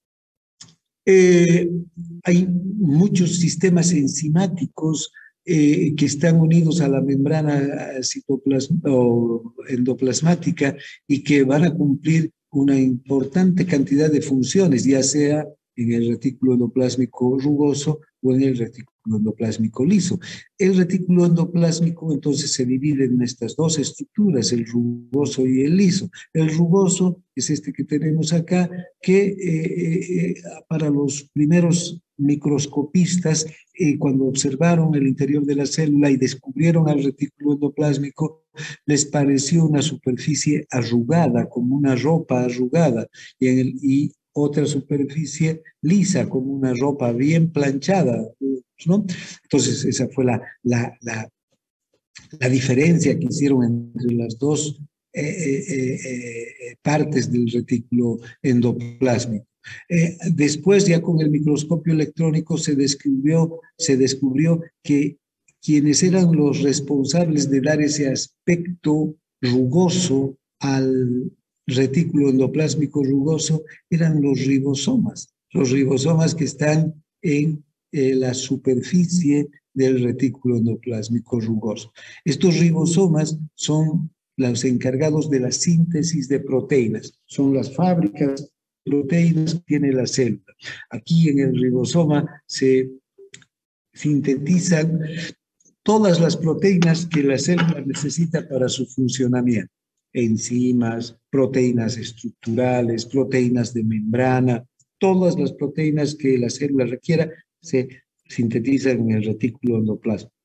eh, hay muchos sistemas enzimáticos eh, que están unidos a la membrana o endoplasmática y que van a cumplir una importante cantidad de funciones, ya sea en el retículo endoplásmico rugoso o en el retículo endoplásmico liso. El retículo endoplásmico entonces se divide en estas dos estructuras, el rugoso y el liso. El rugoso es este que tenemos acá, que eh, eh, para los primeros microscopistas, eh, cuando observaron el interior de la célula y descubrieron al retículo endoplásmico, les pareció una superficie arrugada, como una ropa arrugada, y, en el, y otra superficie lisa, como una ropa bien planchada, ¿no? Entonces, esa fue la, la, la, la diferencia que hicieron entre las dos eh, eh, eh, partes del retículo endoplásmico. Eh, después, ya con el microscopio electrónico, se descubrió, se descubrió que quienes eran los responsables de dar ese aspecto rugoso al retículo endoplásmico rugoso eran los ribosomas, los ribosomas que están en eh, la superficie del retículo endoplásmico rugoso. Estos ribosomas son los encargados de la síntesis de proteínas, son las fábricas de proteínas que tiene la célula. Aquí en el ribosoma se sintetizan todas las proteínas que la célula necesita para su funcionamiento. Enzimas, proteínas estructurales, proteínas de membrana, todas las proteínas que la célula requiera se sintetizan en el retículo endoplasmático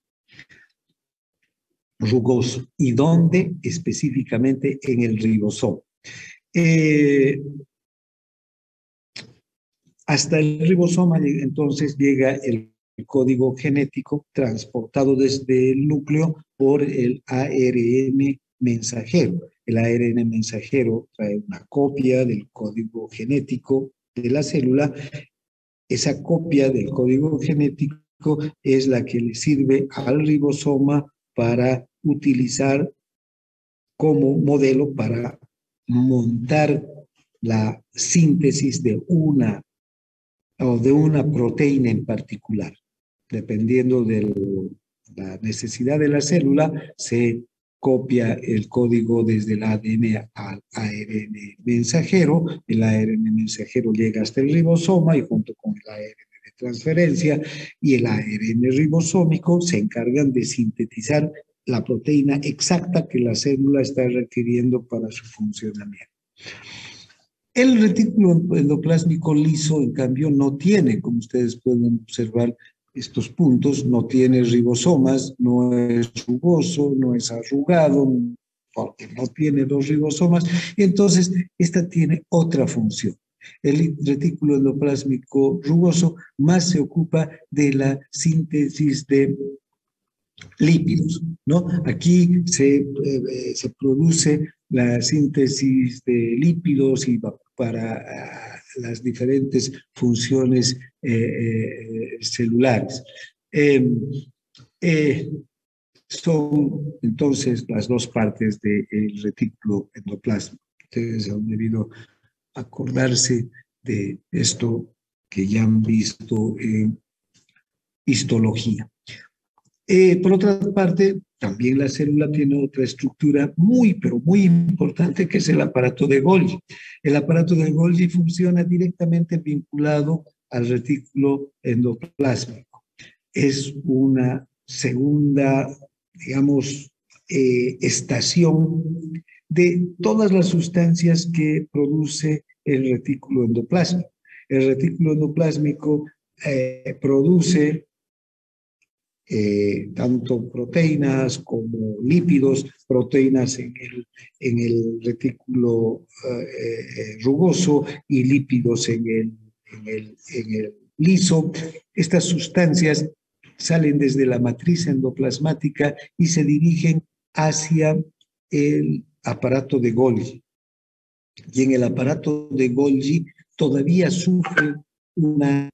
rugoso. ¿Y dónde? Específicamente en el ribosoma. Eh, hasta el ribosoma entonces llega el código genético transportado desde el núcleo por el A R N mensajero. El A R N mensajero trae una copia del código genético de la célula. Esa copia del código genético es la que le sirve al ribosoma para utilizar como modelo para montar la síntesis de una o de una proteína en particular. Dependiendo de la necesidad de la célula, se copia el código desde el A D N al A R N mensajero. El A R N mensajero llega hasta el ribosoma y junto con el A R N de transferencia y el A R N ribosómico se encargan de sintetizar la proteína exacta que la célula está requiriendo para su funcionamiento. El retículo endoplásmico liso, en cambio, no tiene, como ustedes pueden observar, estos puntos, no tiene ribosomas, no es rugoso, no es arrugado, porque no tiene los ribosomas, y entonces esta tiene otra función. El retículo endoplásmico rugoso más se ocupa de la síntesis de lípidos, ¿no? Aquí se, eh, se produce la síntesis de lípidos y para uh, las diferentes funciones eh, eh, celulares. Eh, Eh, son entonces las dos partes del retículo endoplasmático. Ustedes han debido acordarse de esto que ya han visto en histología. Eh, por otra parte, también la célula tiene otra estructura muy, pero muy importante, que es el aparato de Golgi. El aparato de Golgi funciona directamente vinculado al retículo endoplásmico. Es una segunda, digamos, eh, estación de todas las sustancias que produce el retículo endoplásmico. El retículo endoplásmico eh, produce Eh, tanto proteínas como lípidos, proteínas en el, en el retículo eh, rugoso y lípidos en el, en, el, en el liso. Estas sustancias salen desde la matriz endoplasmática y se dirigen hacia el aparato de Golgi. Y en el aparato de Golgi todavía sufre una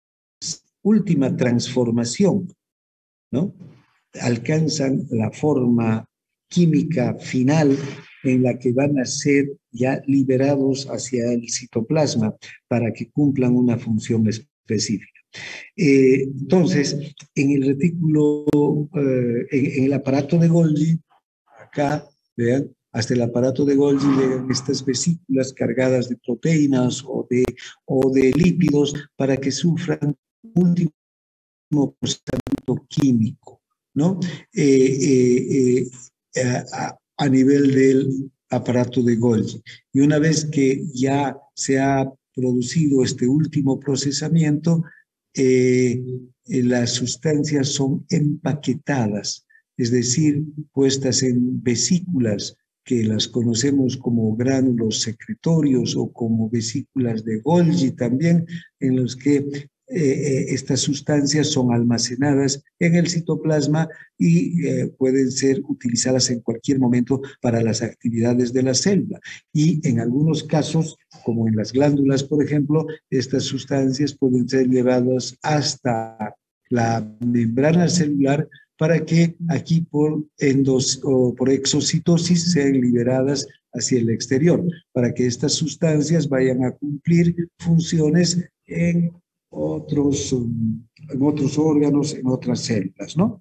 última transformación, ¿no? Alcanzan la forma química final en la que van a ser ya liberados hacia el citoplasma para que cumplan una función específica. Eh, entonces, en el retículo, eh, en, en el aparato de Golgi, acá, vean, hasta el aparato de Golgi llegan estas vesículas cargadas de proteínas o de, o de lípidos para que sufran último procesamiento químico, ¿no? Eh, eh, eh, a, a nivel del aparato de Golgi. Y una vez que ya se ha producido este último procesamiento, eh, eh, las sustancias son empaquetadas, es decir, puestas en vesículas que las conocemos como gránulos secretorios o como vesículas de Golgi también, en los que Eh, estas sustancias son almacenadas en el citoplasma y eh, pueden ser utilizadas en cualquier momento para las actividades de la célula. Y en algunos casos, como en las glándulas, por ejemplo, estas sustancias pueden ser llevadas hasta la membrana celular para que aquí por, endos, o por exocitosis sean liberadas hacia el exterior, para que estas sustancias vayan a cumplir funciones en otros, en otros órganos, en otras células, ¿no?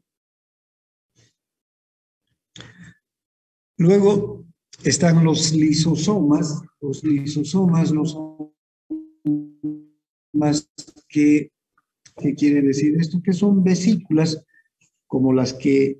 Luego están los lisosomas. Los lisosomas no son más que, ¿qué quiere decir esto? Que son vesículas como las que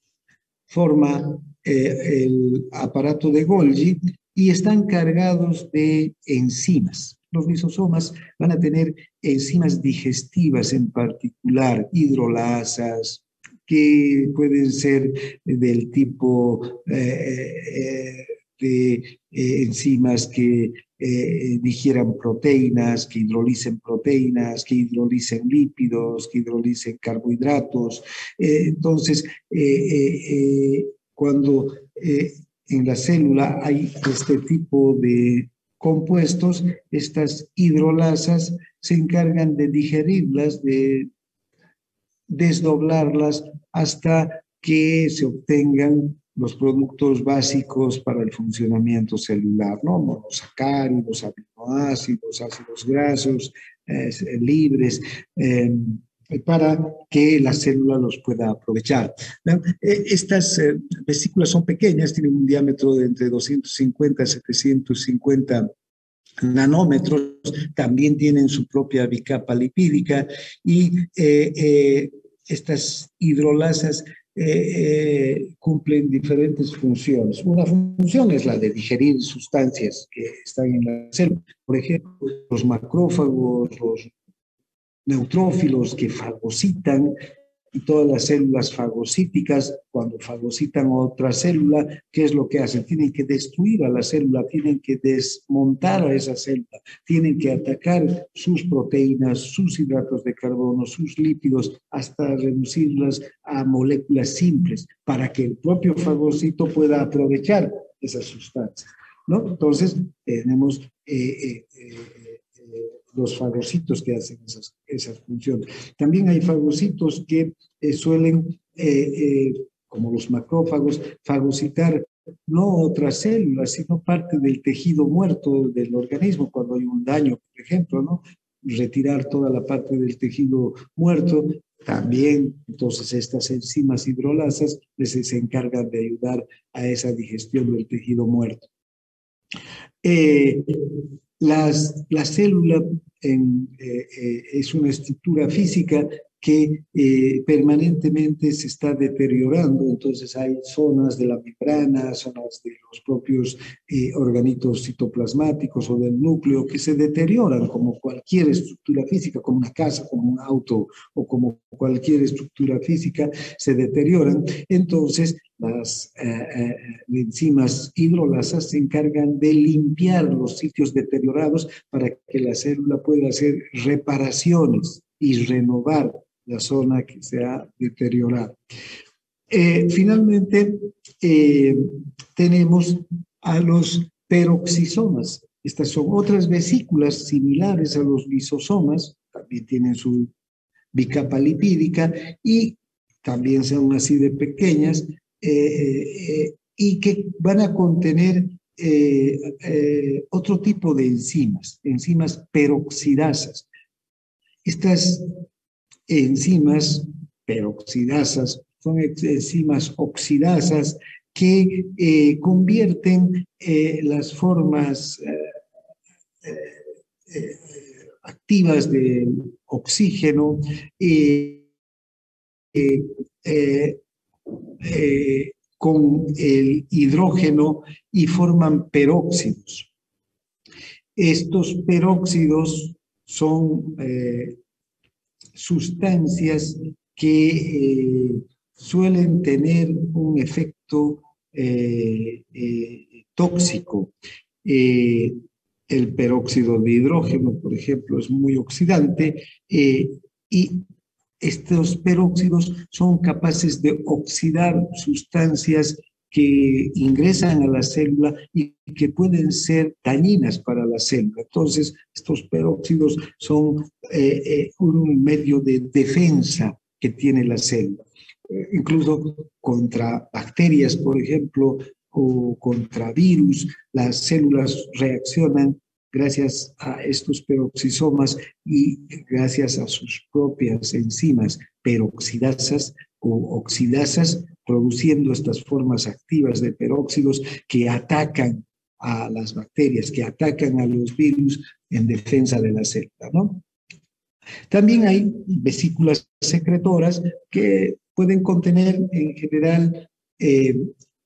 forma eh, el aparato de Golgi y están cargados de enzimas. Los lisosomas van a tener enzimas digestivas en particular, hidrolasas, que pueden ser del tipo eh, eh, de eh, enzimas que eh, digieran proteínas, que hidrolicen proteínas, que hidrolicen lípidos, que hidrolicen carbohidratos. Eh, entonces, eh, eh, eh, cuando eh, en la célula hay este tipo de compuestos, estas hidrolasas se encargan de digerirlas, de desdoblarlas hasta que se obtengan los productos básicos para el funcionamiento celular, ¿no? Monosacáridos, aminoácidos, ácidos grasos, eh, libres, eh, para que la célula los pueda aprovechar. Estas eh, vesículas son pequeñas, tienen un diámetro de entre doscientos cincuenta a setecientos cincuenta nanómetros, también tienen su propia bicapa lipídica y eh, eh, estas hidrolasas eh, eh, cumplen diferentes funciones. Una función es la de digerir sustancias que están en la célula, por ejemplo, los macrófagos, los neutrófilos que fagocitan, y todas las células fagocíticas, cuando fagocitan otra célula, ¿qué es lo que hacen? Tienen que destruir a la célula, tienen que desmontar a esa célula, tienen que atacar sus proteínas, sus hidratos de carbono, sus lípidos, hasta reducirlas a moléculas simples, para que el propio fagocito pueda aprovechar esas sustancias, ¿no? Entonces, tenemos eh, eh, eh, eh, los fagocitos que hacen esas, esas funciones. También hay fagocitos que eh, suelen eh, eh, como los macrófagos, fagocitar no otras células, sino parte del tejido muerto del organismo, cuando hay un daño, por ejemplo, ¿no? Retirar toda la parte del tejido muerto. También, entonces, estas enzimas hidrolasas les se encargan de ayudar a esa digestión del tejido muerto. Eh, las, la célula en, eh, eh, es una estructura física que eh, permanentemente se está deteriorando, entonces hay zonas de la membrana, zonas de los propios eh, organitos citoplasmáticos o del núcleo que se deterioran como cualquier estructura física, como una casa, como un auto o como cualquier estructura física, se deterioran. Entonces, las eh, eh, enzimas hidrolasas se encargan de limpiar los sitios deteriorados para que la célula pueda hacer reparaciones y renovar la zona que se ha deteriorado. Eh, finalmente, eh, tenemos a los peroxisomas. Estas son otras vesículas similares a los lisosomas, también tienen su bicapa lipídica y también son así de pequeñas eh, eh, y que van a contener eh, eh, otro tipo de enzimas, enzimas peroxidasas. Estas enzimas peroxidasas son enzimas oxidasas que eh, convierten eh, las formas eh, eh, activas del oxígeno eh, eh, eh, eh, con el hidrógeno y forman peróxidos. Estos peróxidos son eh, sustancias que eh, suelen tener un efecto eh, eh, tóxico. Eh, el peróxido de hidrógeno, por ejemplo, es muy oxidante eh, y estos peróxidos son capaces de oxidar sustancias que ingresan a la célula y que pueden ser dañinas para la célula. Entonces, estos peróxidos son eh, eh, un medio de defensa que tiene la célula, eh, incluso contra bacterias, por ejemplo, o contra virus. Las células reaccionan gracias a estos peroxisomas y gracias a sus propias enzimas peroxidasas o oxidasas, produciendo estas formas activas de peróxidos que atacan a las bacterias, que atacan a los virus en defensa de la célula, ¿no? También hay vesículas secretoras que pueden contener en general eh,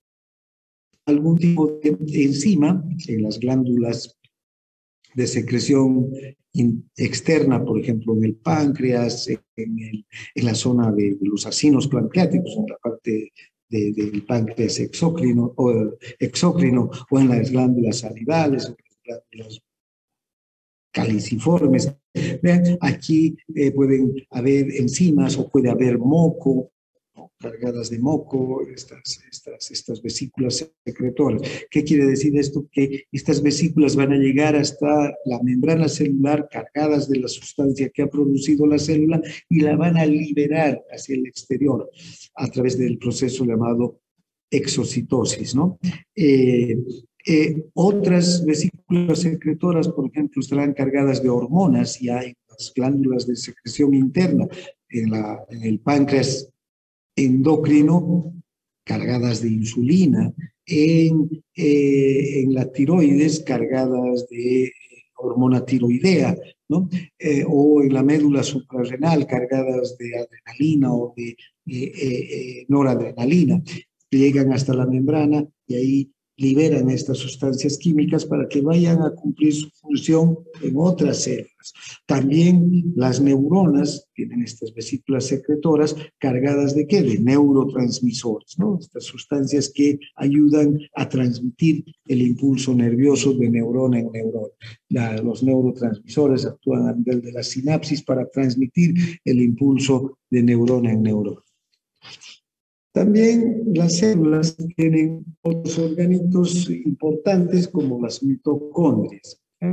algún tipo de enzima en las glándulas de secreción externa, por ejemplo, en el páncreas, en, el, en la zona de, de los acinos pancreáticos, en la parte de, del páncreas exócrino o, exócrino, o en las glándulas salivales, o en las glándulas caliciformes. Vean, aquí eh, pueden haber enzimas o puede haber moco, ¿no? Cargadas de moco, estas, estas, estas vesículas secretoras. ¿Qué quiere decir esto? Que estas vesículas van a llegar hasta la membrana celular cargadas de la sustancia que ha producido la célula y la van a liberar hacia el exterior a través del proceso llamado exocitosis, ¿no? Eh, eh, otras vesículas secretoras, por ejemplo, estarán cargadas de hormonas y hay las glándulas de secreción interna en, la, en el páncreas endocrino cargadas de insulina, en, eh, en la tiroides cargadas de hormona tiroidea, ¿no? Eh, o en la médula suprarrenal cargadas de adrenalina o de eh, eh, noradrenalina. Llegan hasta la membrana y ahí liberan estas sustancias químicas para que vayan a cumplir su función en otras células. También las neuronas tienen estas vesículas secretoras cargadas de ¿qué? De neurotransmisores, ¿no? Estas sustancias que ayudan a transmitir el impulso nervioso de neurona en neurona. La, los neurotransmisores actúan a nivel de la sinapsis para transmitir el impulso de neurona en neurona. También las células tienen otros organitos importantes como las mitocondrias. ¿eh?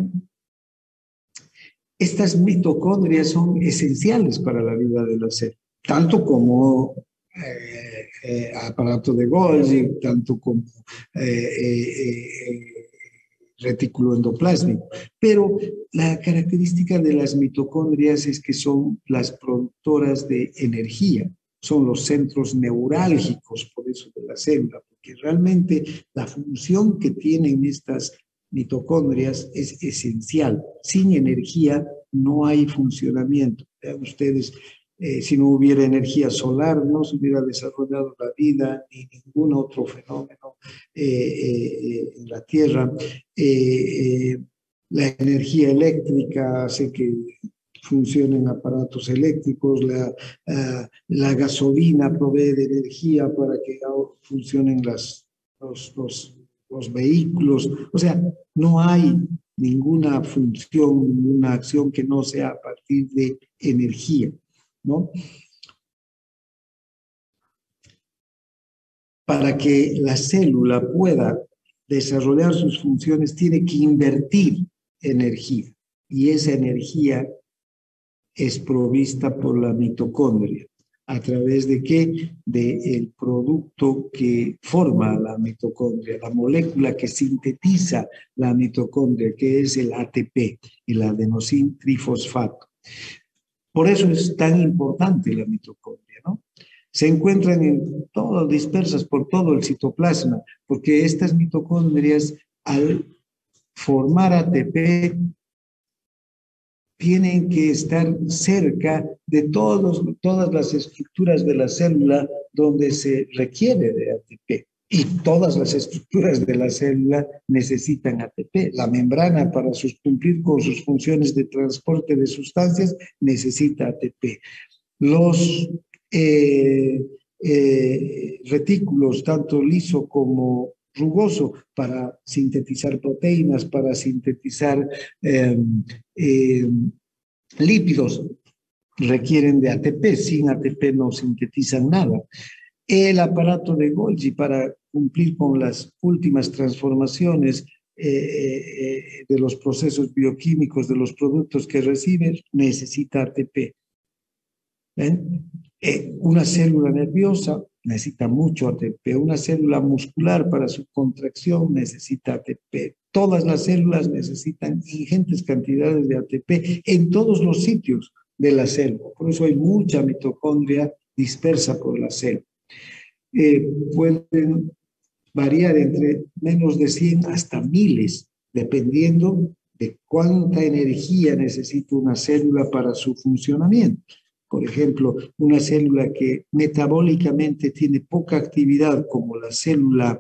Estas mitocondrias son esenciales para la vida de la célula, tanto como eh, eh, aparato de Golgi, tanto como eh, eh, eh, retículo endoplásmico. Pero la característica de las mitocondrias es que son las productoras de energía, son los centros neurálgicos, por eso de la célula, porque realmente la función que tienen estas mitocondrias es esencial. Sin energía no hay funcionamiento. Vean ustedes, eh, si no hubiera energía solar, no se hubiera desarrollado la vida ni ningún otro fenómeno eh, eh, en la Tierra. Eh, eh, la energía eléctrica hace que funcionen aparatos eléctricos, la, uh, la gasolina provee de energía para que funcionen las, los, los, los vehículos. O sea, no hay ninguna función, ninguna acción que no sea a partir de energía, ¿no? Para que la célula pueda desarrollar sus funciones, tiene que invertir energía. Y esa energía es provista por la mitocondria. ¿A través de qué? Del producto que forma la mitocondria, la molécula que sintetiza la mitocondria, que es el A T P, el adenosín trifosfato. Por eso es tan importante la mitocondria, ¿no? Se encuentran en todo, dispersas por todo el citoplasma, porque estas mitocondrias, al formar A T P, tienen que estar cerca de todos, todas las estructuras de la célula donde se requiere de A T P. Y todas las estructuras de la célula necesitan A T P. La membrana, para sus, cumplir con sus funciones de transporte de sustancias, necesita A T P. Los eh, eh, retículos, tanto liso como rugoso, para sintetizar proteínas, para sintetizar eh, eh, lípidos, requieren de A T P. Sin A T P no sintetizan nada. El aparato de Golgi, para cumplir con las últimas transformaciones eh, eh, de los procesos bioquímicos de los productos que recibe, necesita A T P. ¿Ven? Eh, una célula nerviosa necesita mucho A T P, una célula muscular para su contracción necesita A T P. Todas las células necesitan ingentes cantidades de A T P en todos los sitios de la célula. Por eso hay mucha mitocondria dispersa por la célula. Eh, pueden variar entre menos de cien hasta miles, dependiendo de cuánta energía necesita una célula para su funcionamiento. Por ejemplo, una célula que metabólicamente tiene poca actividad, como la célula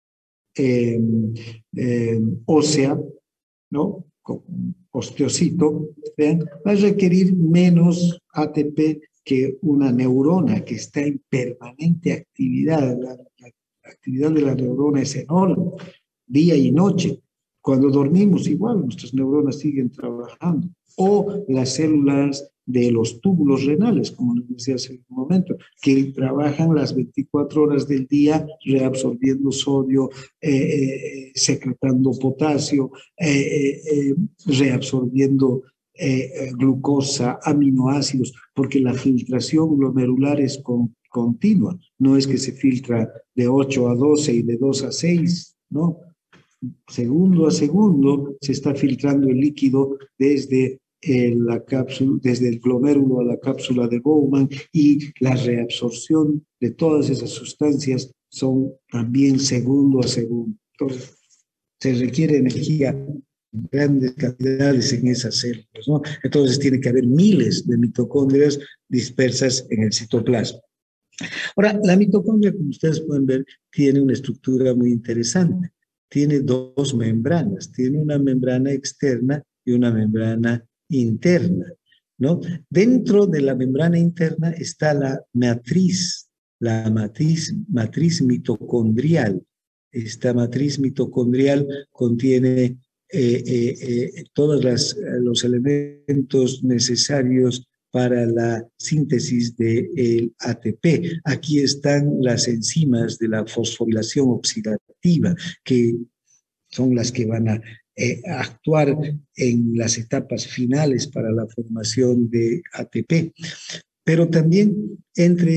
eh, eh, ósea, ¿no? Como osteocito, ¿vean? Va a requerir menos A T P que una neurona que está en permanente actividad. La, la actividad de la neurona es enorme, día y noche. Cuando dormimos, igual, nuestras neuronas siguen trabajando. O las células de los túbulos renales, como les decía hace un momento, que trabajan las veinticuatro horas del día reabsorbiendo sodio, eh, eh, secretando potasio, eh, eh, reabsorbiendo eh, glucosa, aminoácidos, porque la filtración glomerular es con, continua, no es que se filtra de ocho a doce y de dos a seis, ¿no? Segundo a segundo se está filtrando el líquido desde eh, la cápsula, desde el glomérulo a la cápsula de Bowman, y la reabsorción de todas esas sustancias son también segundo a segundo. Entonces, se requiere energía en grandes cantidades en esas células, ¿no? Entonces tiene que haber miles de mitocondrias dispersas en el citoplasma. Ahora, la mitocondria, como ustedes pueden ver, tiene una estructura muy interesante. Tiene dos membranas, tiene una membrana externa y una membrana interna, ¿no? Dentro de la membrana interna está la matriz, la matriz, matriz mitocondrial. Esta matriz mitocondrial contiene eh, eh, eh, todos las, los elementos necesarios para la síntesis del A T P. Aquí están las enzimas de la fosforilación oxidativa, que son las que van a eh, actuar en las etapas finales para la formación de A T P. Pero también entre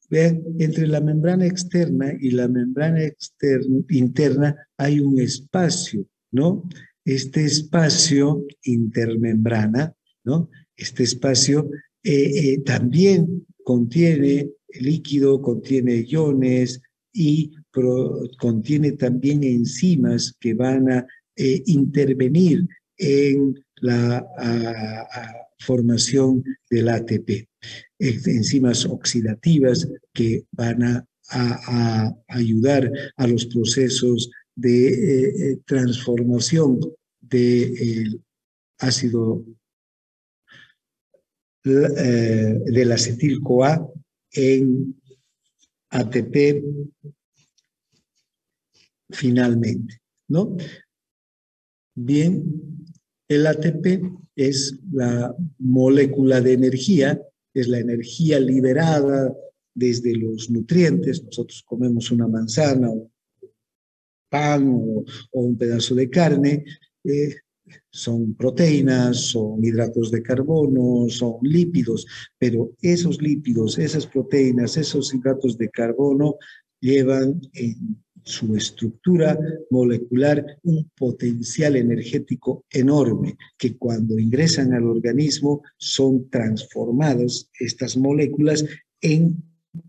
vean, entre la membrana externa y la membrana externa, interna hay un espacio, ¿no? Este espacio intermembrana, ¿no? Este espacio eh, eh, también contiene líquido, contiene iones y pro, contiene también enzimas que van a eh, intervenir en la a, a formación del A T P. Enzimas oxidativas que van a, a, a ayudar a los procesos de eh, transformación del ácido eh, del acetil-CoA en A T P finalmente, ¿no? Bien, el A T P es la molécula de energía, es la energía liberada desde los nutrientes. Nosotros comemos una manzana, un pan o, o un pedazo de carne, eh, son proteínas, son hidratos de carbono, son lípidos, pero esos lípidos, esas proteínas, esos hidratos de carbono llevan en su estructura molecular un potencial energético enorme, que cuando ingresan al organismo son transformadas estas moléculas en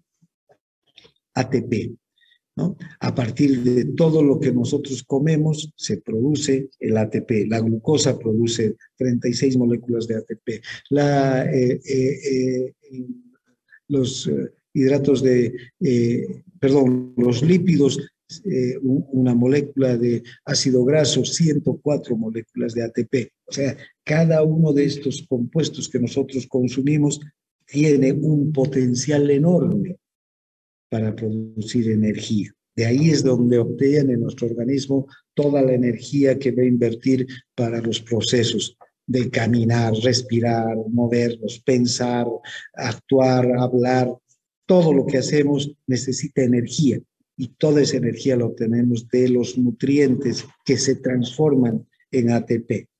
A T P, ¿no? A partir de todo lo que nosotros comemos se produce el A T P. La glucosa produce treinta y seis moléculas de A T P. La, eh, eh, eh, los eh, hidratos de, eh, perdón, los lípidos, eh, una molécula de ácido graso, ciento cuatro moléculas de A T P. O sea, cada uno de estos compuestos que nosotros consumimos tiene un potencial enorme para producir energía. De ahí es donde obtiene nuestro organismo toda la energía que va a invertir para los procesos de caminar, respirar, movernos, pensar, actuar, hablar. Todo lo que hacemos necesita energía y toda esa energía la obtenemos de los nutrientes que se transforman en A T P.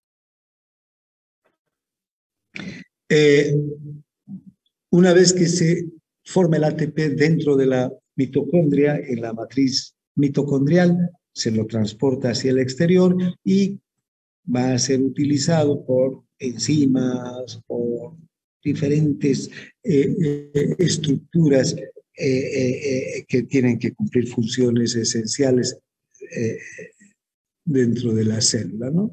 Eh, una vez que se forma el A T P dentro de la mitocondria, en la matriz mitocondrial, se lo transporta hacia el exterior y va a ser utilizado por enzimas, por diferentes eh, eh, estructuras eh, eh, que tienen que cumplir funciones esenciales eh, dentro de la célula, ¿no?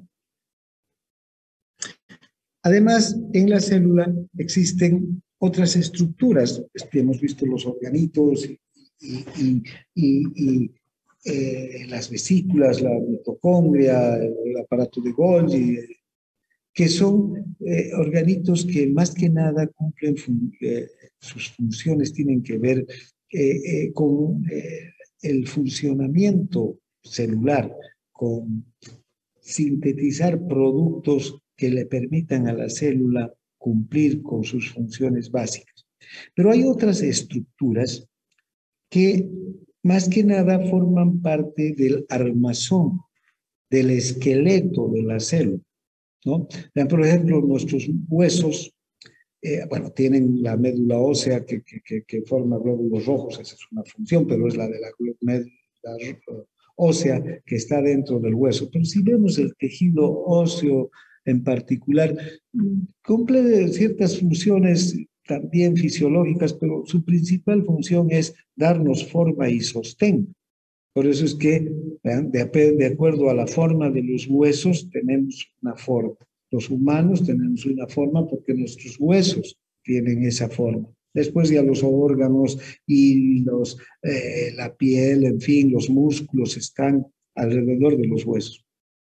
Además, en la célula existen otras estructuras. Hemos visto los organitos y, y, y, y eh, las vesículas, la mitocondria, el aparato de Golgi, que son eh, organitos que más que nada cumplen fun eh, sus funciones, tienen que ver eh, eh, con eh, el funcionamiento celular, con sintetizar productos que le permitan a la célula cumplir con sus funciones básicas. Pero hay otras estructuras que más que nada forman parte del armazón, del esqueleto de la célula, ¿no? Por ejemplo, nuestros huesos, eh, bueno, tienen la médula ósea que, que, que forma glóbulos rojos, esa es una función, pero es la de la médula ósea que está dentro del hueso. Pero si vemos el tejido óseo en particular, cumple ciertas funciones también fisiológicas, pero su principal función es darnos forma y sostén. Por eso es que, ¿vean? De, de acuerdo a la forma de los huesos, tenemos una forma. Los humanos tenemos una forma porque nuestros huesos tienen esa forma. Después ya los órganos y los, eh, la piel, en fin, los músculos están alrededor de los huesos.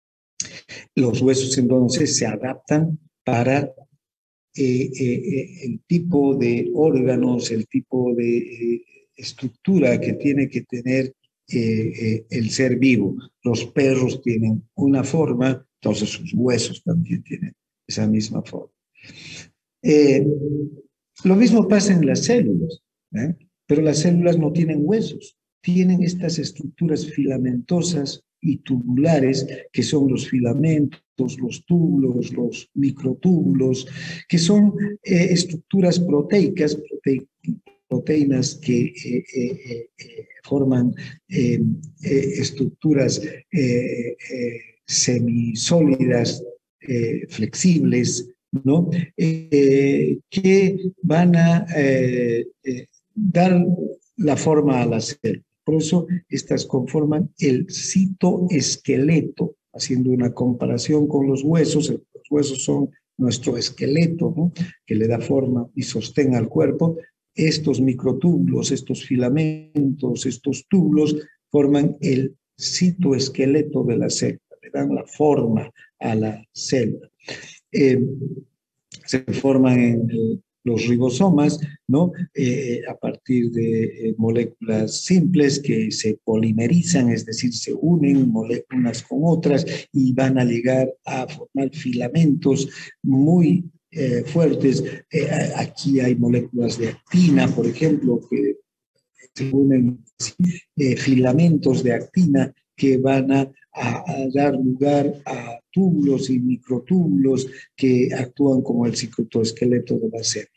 Los huesos entonces se adaptan para eh, eh, el tipo de órganos, el tipo de eh, estructura que tiene que tener eh, eh, el ser vivo. Los perros tienen una forma, entonces sus huesos también tienen esa misma forma. Eh, lo mismo pasa en las células, ¿eh? Pero las células no tienen huesos, tienen estas estructuras filamentosas y tubulares, que son los filamentos, los túbulos, los microtúbulos, que son eh, estructuras proteicas, prote proteínas que eh, eh, eh, forman eh, eh, estructuras eh, eh, semisólidas, eh, flexibles, ¿no? Eh, que van a eh, eh, dar la forma a la célula. Por eso estas conforman el citoesqueleto, haciendo una comparación con los huesos. Los huesos son nuestro esqueleto, ¿no? Que le da forma y sostén al cuerpo. Estos microtúbulos, estos filamentos, estos túbulos forman el citoesqueleto de la célula, le dan la forma a la célula. Eh, se forman en el, los ribosomas, ¿no? Eh, a partir de eh, moléculas simples que se polimerizan, es decir, se unen moléculas con otras y van a llegar a formar filamentos muy eh, fuertes. Eh, aquí hay moléculas de actina, por ejemplo, que se unen eh, filamentos de actina que van a, a, a dar lugar a túbulos y microtúbulos que actúan como el citoesqueleto de la célula.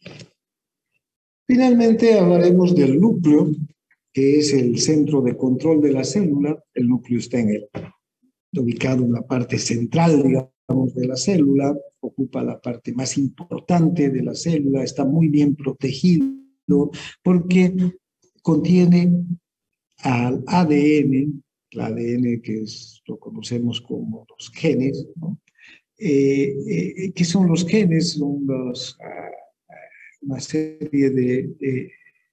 Finalmente hablaremos del núcleo, que es el centro de control de la célula. El núcleo está en el, ubicado en la parte central, digamos, de la célula, ocupa la parte más importante de la célula, está muy bien protegido porque contiene al A D N, el A D N que es, lo conocemos como los genes, ¿no? Eh, eh, ¿Qué son los genes? Son los, uh, una serie de, de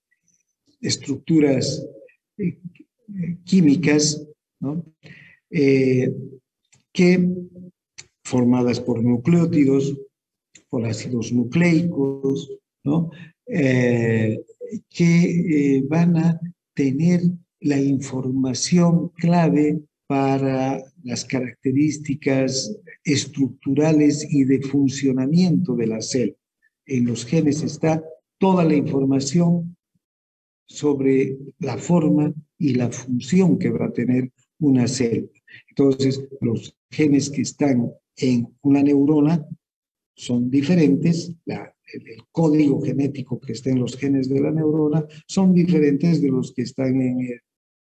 estructuras eh, químicas, ¿no? Eh, que formadas por nucleótidos, por ácidos nucleicos, ¿no? Eh, que eh, van a tener la información clave para las características estructurales y de funcionamiento de la célula. En los genes está toda la información sobre la forma y la función que va a tener una célula. Entonces, los genes que están en una neurona son diferentes, la, el, el código genético que está en los genes de la neurona son diferentes de los que están en el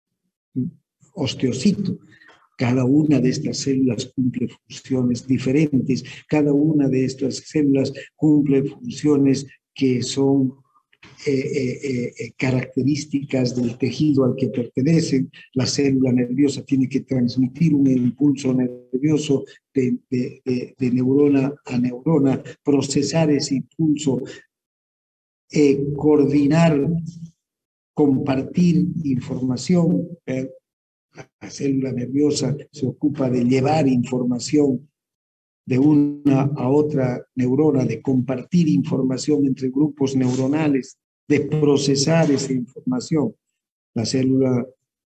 osteocito. Cada una de estas células cumple funciones diferentes, cada una de estas células cumple funciones que son eh, eh, eh, características del tejido al que pertenecen. La célula nerviosa tiene que transmitir un impulso nervioso de, de, de, de neurona a neurona, procesar ese impulso, eh, coordinar, compartir información. Eh, la célula nerviosa se ocupa de llevar información de una a otra neurona, de compartir información entre grupos neuronales, de procesar esa información. La célula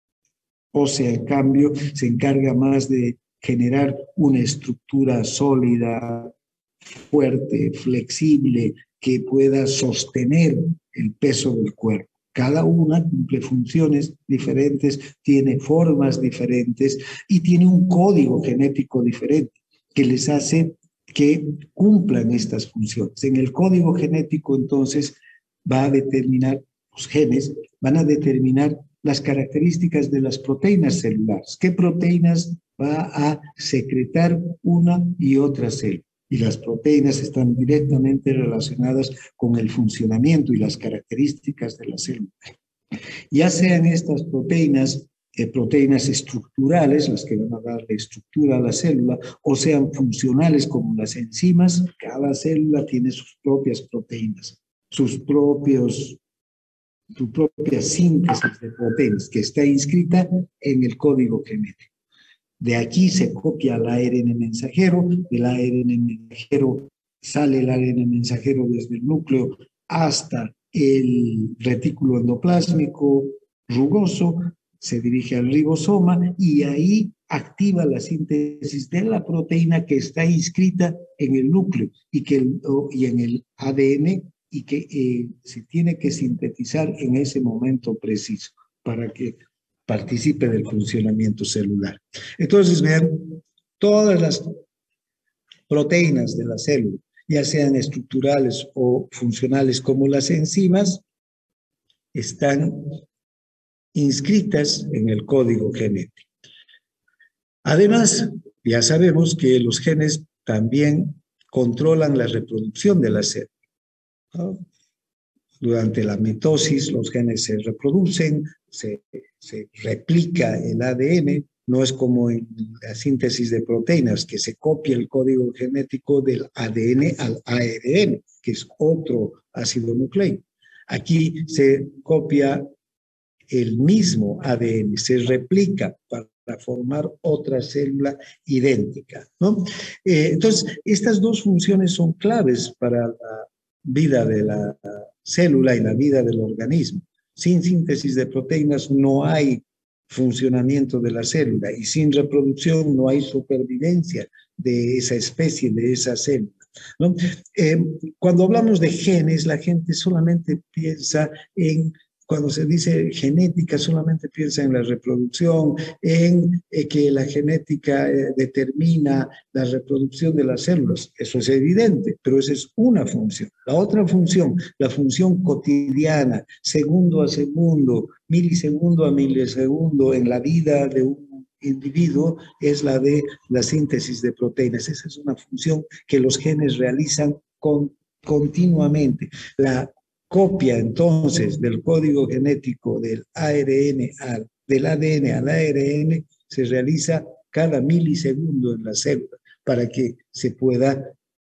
ósea, en cambio, se encarga más de generar una estructura sólida, fuerte, flexible, que pueda sostener el peso del cuerpo. Cada una cumple funciones diferentes, tiene formas diferentes y tiene un código genético diferente que les hace que cumplan estas funciones. En el código genético, entonces, va a determinar, los genes van a determinar las características de las proteínas celulares. ¿Qué proteínas va a secretar una y otra célula? Y las proteínas están directamente relacionadas con el funcionamiento y las características de la célula. Ya sean estas proteínas, eh, proteínas estructurales, las que van a darle estructura a la célula, o sean funcionales como las enzimas, cada célula tiene sus propias proteínas, sus propios, su propia síntesis de proteínas, que está inscrita en el código genético. De aquí se copia el A R N mensajero, del A R N mensajero sale el A R N mensajero desde el núcleo hasta el retículo endoplásmico rugoso, se dirige al ribosoma y ahí activa la síntesis de la proteína que está inscrita en el núcleo y, que el, y en el A D N y que eh, se tiene que sintetizar en ese momento preciso para que participe del funcionamiento celular. Entonces, vean, todas las proteínas de la célula, ya sean estructurales o funcionales como las enzimas, están inscritas en el código genético. Además, ya sabemos que los genes también controlan la reproducción de la célula, ¿no? Durante la mitosis, los genes se reproducen, se, se replica el A D N, no es como en la síntesis de proteínas, que se copia el código genético del A D N al A R N, que es otro ácido nucleico. Aquí se copia el mismo A D N, se replica para formar otra célula idéntica, ¿no? Eh, entonces, estas dos funciones son claves para la vida de la célula y la vida del organismo. Sin síntesis de proteínas no hay funcionamiento de la célula y sin reproducción no hay supervivencia de esa especie, de esa célula, ¿no? Eh, cuando hablamos de genes, la gente solamente piensa en, cuando se dice genética, solamente piensa en la reproducción, en eh, que la genética eh, determina la reproducción de las células. Eso es evidente, pero esa es una función. La otra función, la función cotidiana, segundo a segundo, milisegundo a milisegundo en la vida de un individuo, es la de la síntesis de proteínas. Esa es una función que los genes realizan con, continuamente. La copia entonces del código genético del A R N al, del A D N al A R N se realiza cada milisegundo en la célula para que se pueda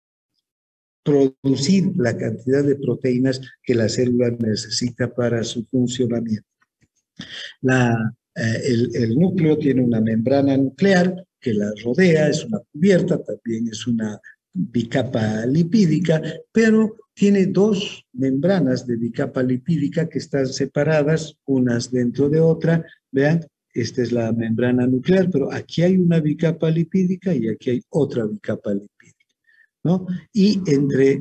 producir la cantidad de proteínas que la célula necesita para su funcionamiento. La, eh, el, el núcleo tiene una membrana nuclear que la rodea, es una cubierta, también es una bicapa lipídica, pero tiene dos membranas de bicapa lipídica que están separadas, unas dentro de otra. Vean, esta es la membrana nuclear, pero aquí hay una bicapa lipídica y aquí hay otra bicapa lipídica, ¿no? Y entre,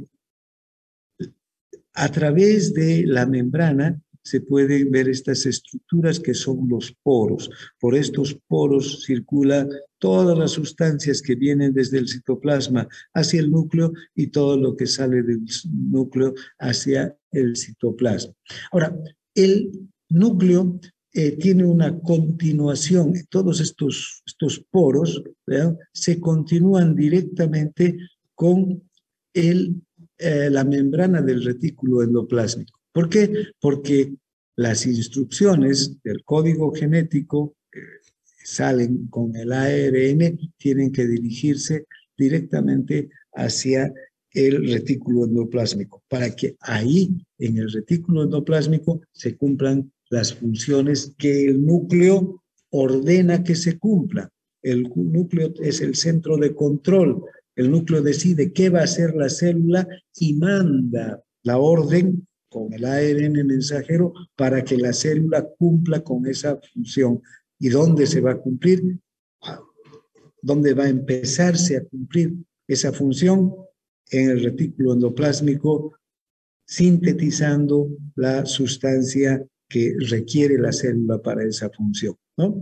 a través de la membrana se pueden ver estas estructuras que son los poros. Por estos poros circula todas las sustancias que vienen desde el citoplasma hacia el núcleo y todo lo que sale del núcleo hacia el citoplasma. Ahora, el núcleo eh, tiene una continuación. Todos estos, estos poros, ¿verdad?, se continúan directamente con el, eh, la membrana del retículo endoplásmico. ¿Por qué? Porque las instrucciones del código genético que salen con el A R N tienen que dirigirse directamente hacia el retículo endoplásmico, para que ahí, en el retículo endoplásmico, se cumplan las funciones que el núcleo ordena que se cumplan. El núcleo es el centro de control. El núcleo decide qué va a hacer la célula y manda la orden con el A R N mensajero para que la célula cumpla con esa función. ¿Y dónde se va a cumplir? ¿Dónde va a empezarse a cumplir esa función? En el retículo endoplásmico, sintetizando la sustancia que requiere la célula para esa función, ¿no?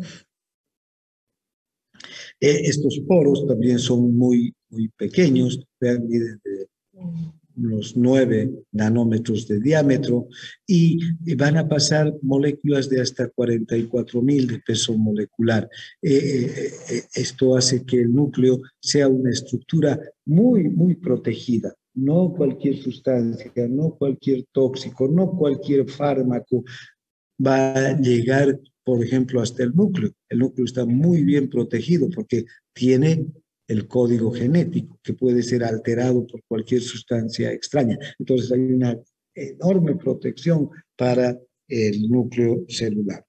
Eh, estos poros también son muy, muy pequeños, vean, miden de unos nueve nanómetros de diámetro y, y van a pasar moléculas de hasta cuarenta y cuatro mil de peso molecular. Eh, eh, esto hace que el núcleo sea una estructura muy, muy protegida. No cualquier sustancia, no cualquier tóxico, no cualquier fármaco va a llegar, por ejemplo, hasta el núcleo. El núcleo está muy bien protegido porque tiene el código genético que puede ser alterado por cualquier sustancia extraña. Entonces hay una enorme protección para el núcleo celular.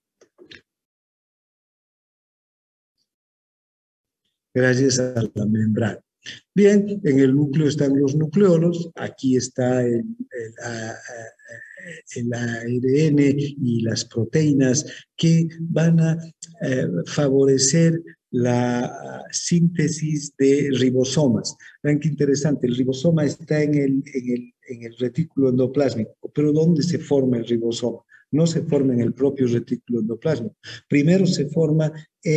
Gracias a la membrana. Bien, en el núcleo están los nucleolos, aquí está el, el, el A R N y las proteínas que van a eh, favorecer la síntesis de ribosomas. Vean qué interesante, el ribosoma está en el, en el, en el retículo endoplásmico, pero ¿dónde se forma el ribosoma? No se forma en el propio retículo endoplásmico. Primero se forma en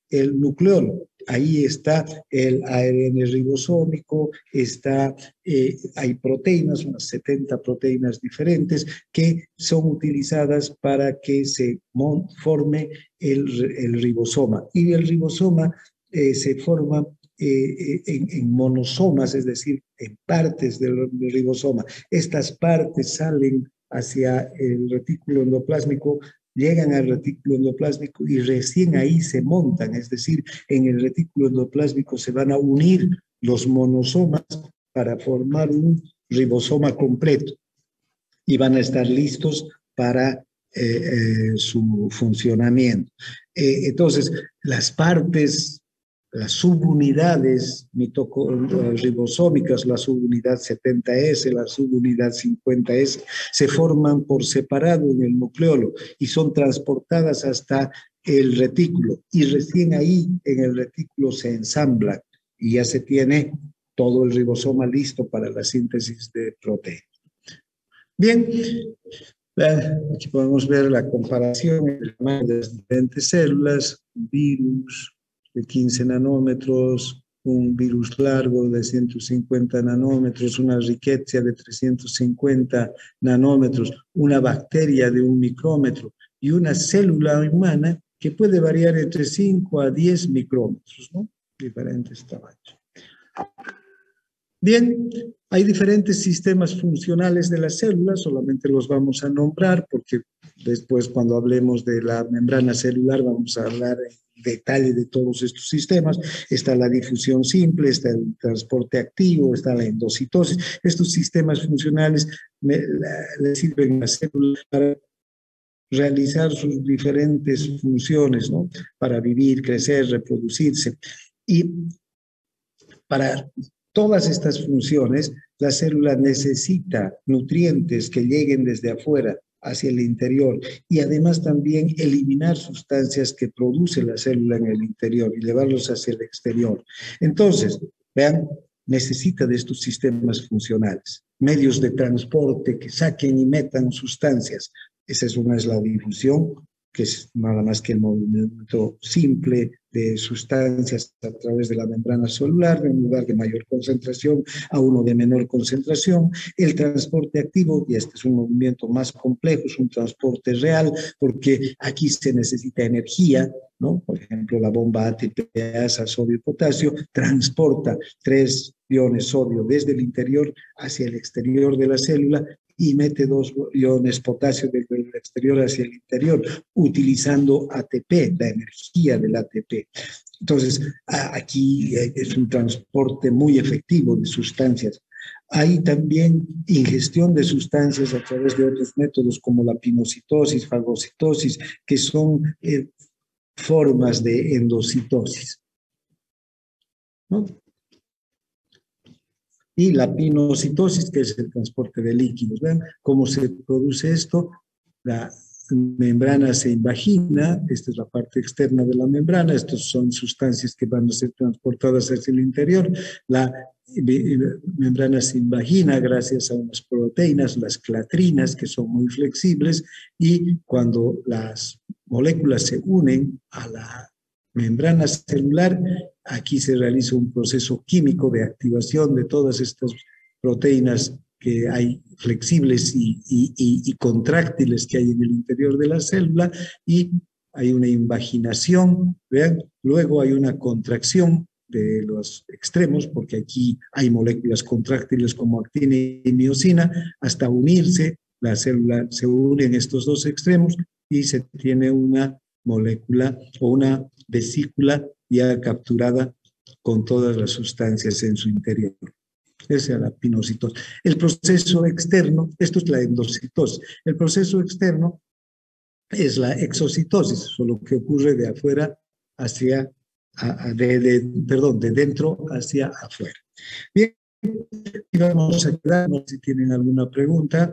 el nucleolo. Ahí está el A R N ribosómico, está, eh, hay proteínas, unas setenta proteínas diferentes que son utilizadas para que se forme el, el ribosoma. Y el ribosoma eh, se forma eh, en, en monosomas, es decir, en partes del, del ribosoma. Estas partes salen hacia el retículo endoplásmico, llegan al retículo endoplásmico y recién ahí se montan, es decir, en el retículo endoplásmico se van a unir los monosomas para formar un ribosoma completo y van a estar listos para eh, eh, su funcionamiento. Eh, entonces, las partes, las subunidades ribosómicas, la subunidad setenta ese, la subunidad cincuenta ese, se forman por separado en el nucleolo y son transportadas hasta el retículo. Y recién ahí en el retículo se ensamblan y ya se tiene todo el ribosoma listo para la síntesis de proteínas. Bien, aquí podemos ver la comparación de las diferentes células, virus de quince nanómetros, un virus largo de ciento cincuenta nanómetros, una rickettsia de trescientos cincuenta nanómetros, una bacteria de un micrómetro y una célula humana que puede variar entre cinco a diez micrómetros, ¿no? Diferentes tamaños. Bien, hay diferentes sistemas funcionales de las células, solamente los vamos a nombrar porque después cuando hablemos de la membrana celular vamos a hablar en detalle de todos estos sistemas. Está la difusión simple, está el transporte activo, está la endocitosis. Estos sistemas funcionales le sirven a la célula para realizar sus diferentes funciones, ¿no? Para vivir, crecer, reproducirse. Y para todas estas funciones, la célula necesita nutrientes que lleguen desde afuera hacia el interior y además también eliminar sustancias que produce la célula en el interior y llevarlos hacia el exterior. Entonces, vean, necesita de estos sistemas funcionales, medios de transporte que saquen y metan sustancias. Esa es una, es la difusión, que es nada más que el movimiento simple de sustancias a través de la membrana celular, de un lugar de mayor concentración a uno de menor concentración. El transporte activo, y este es un movimiento más complejo, es un transporte real, porque aquí se necesita energía, ¿no? Por ejemplo, la bomba A T P asa sodio y potasio transporta tres iones sodio desde el interior hacia el exterior de la célula y mete dos iones potasio desde el exterior hacia el interior, utilizando A T P, la energía del A T P. Entonces, aquí es un transporte muy efectivo de sustancias. Hay también ingestión de sustancias a través de otros métodos como la pinocitosis, fagocitosis, que son eh, formas de endocitosis, ¿no? Y la pinocitosis, que es el transporte de líquidos. ¿Ven cómo se produce esto? La membrana se invagina, esta es la parte externa de la membrana, estas son sustancias que van a ser transportadas hacia el interior. La membrana se invagina gracias a unas proteínas, las clatrinas, que son muy flexibles, y cuando las moléculas se unen a la membrana celular, aquí se realiza un proceso químico de activación de todas estas proteínas que hay flexibles y, y, y, y contráctiles que hay en el interior de la célula, y hay una invaginación, ¿vean? Luego hay una contracción de los extremos, porque aquí hay moléculas contráctiles como actina y miosina, hasta unirse, la célula se une en estos dos extremos y se tiene una molécula o una vesícula ya capturada con todas las sustancias en su interior. Esa es la pinocitosis. El proceso externo, esto es la endocitosis. El proceso externo es la exocitosis, solo que ocurre de afuera hacia, a, de, de, perdón, de dentro hacia afuera. Bien, y vamos a quedarnos si tienen alguna pregunta.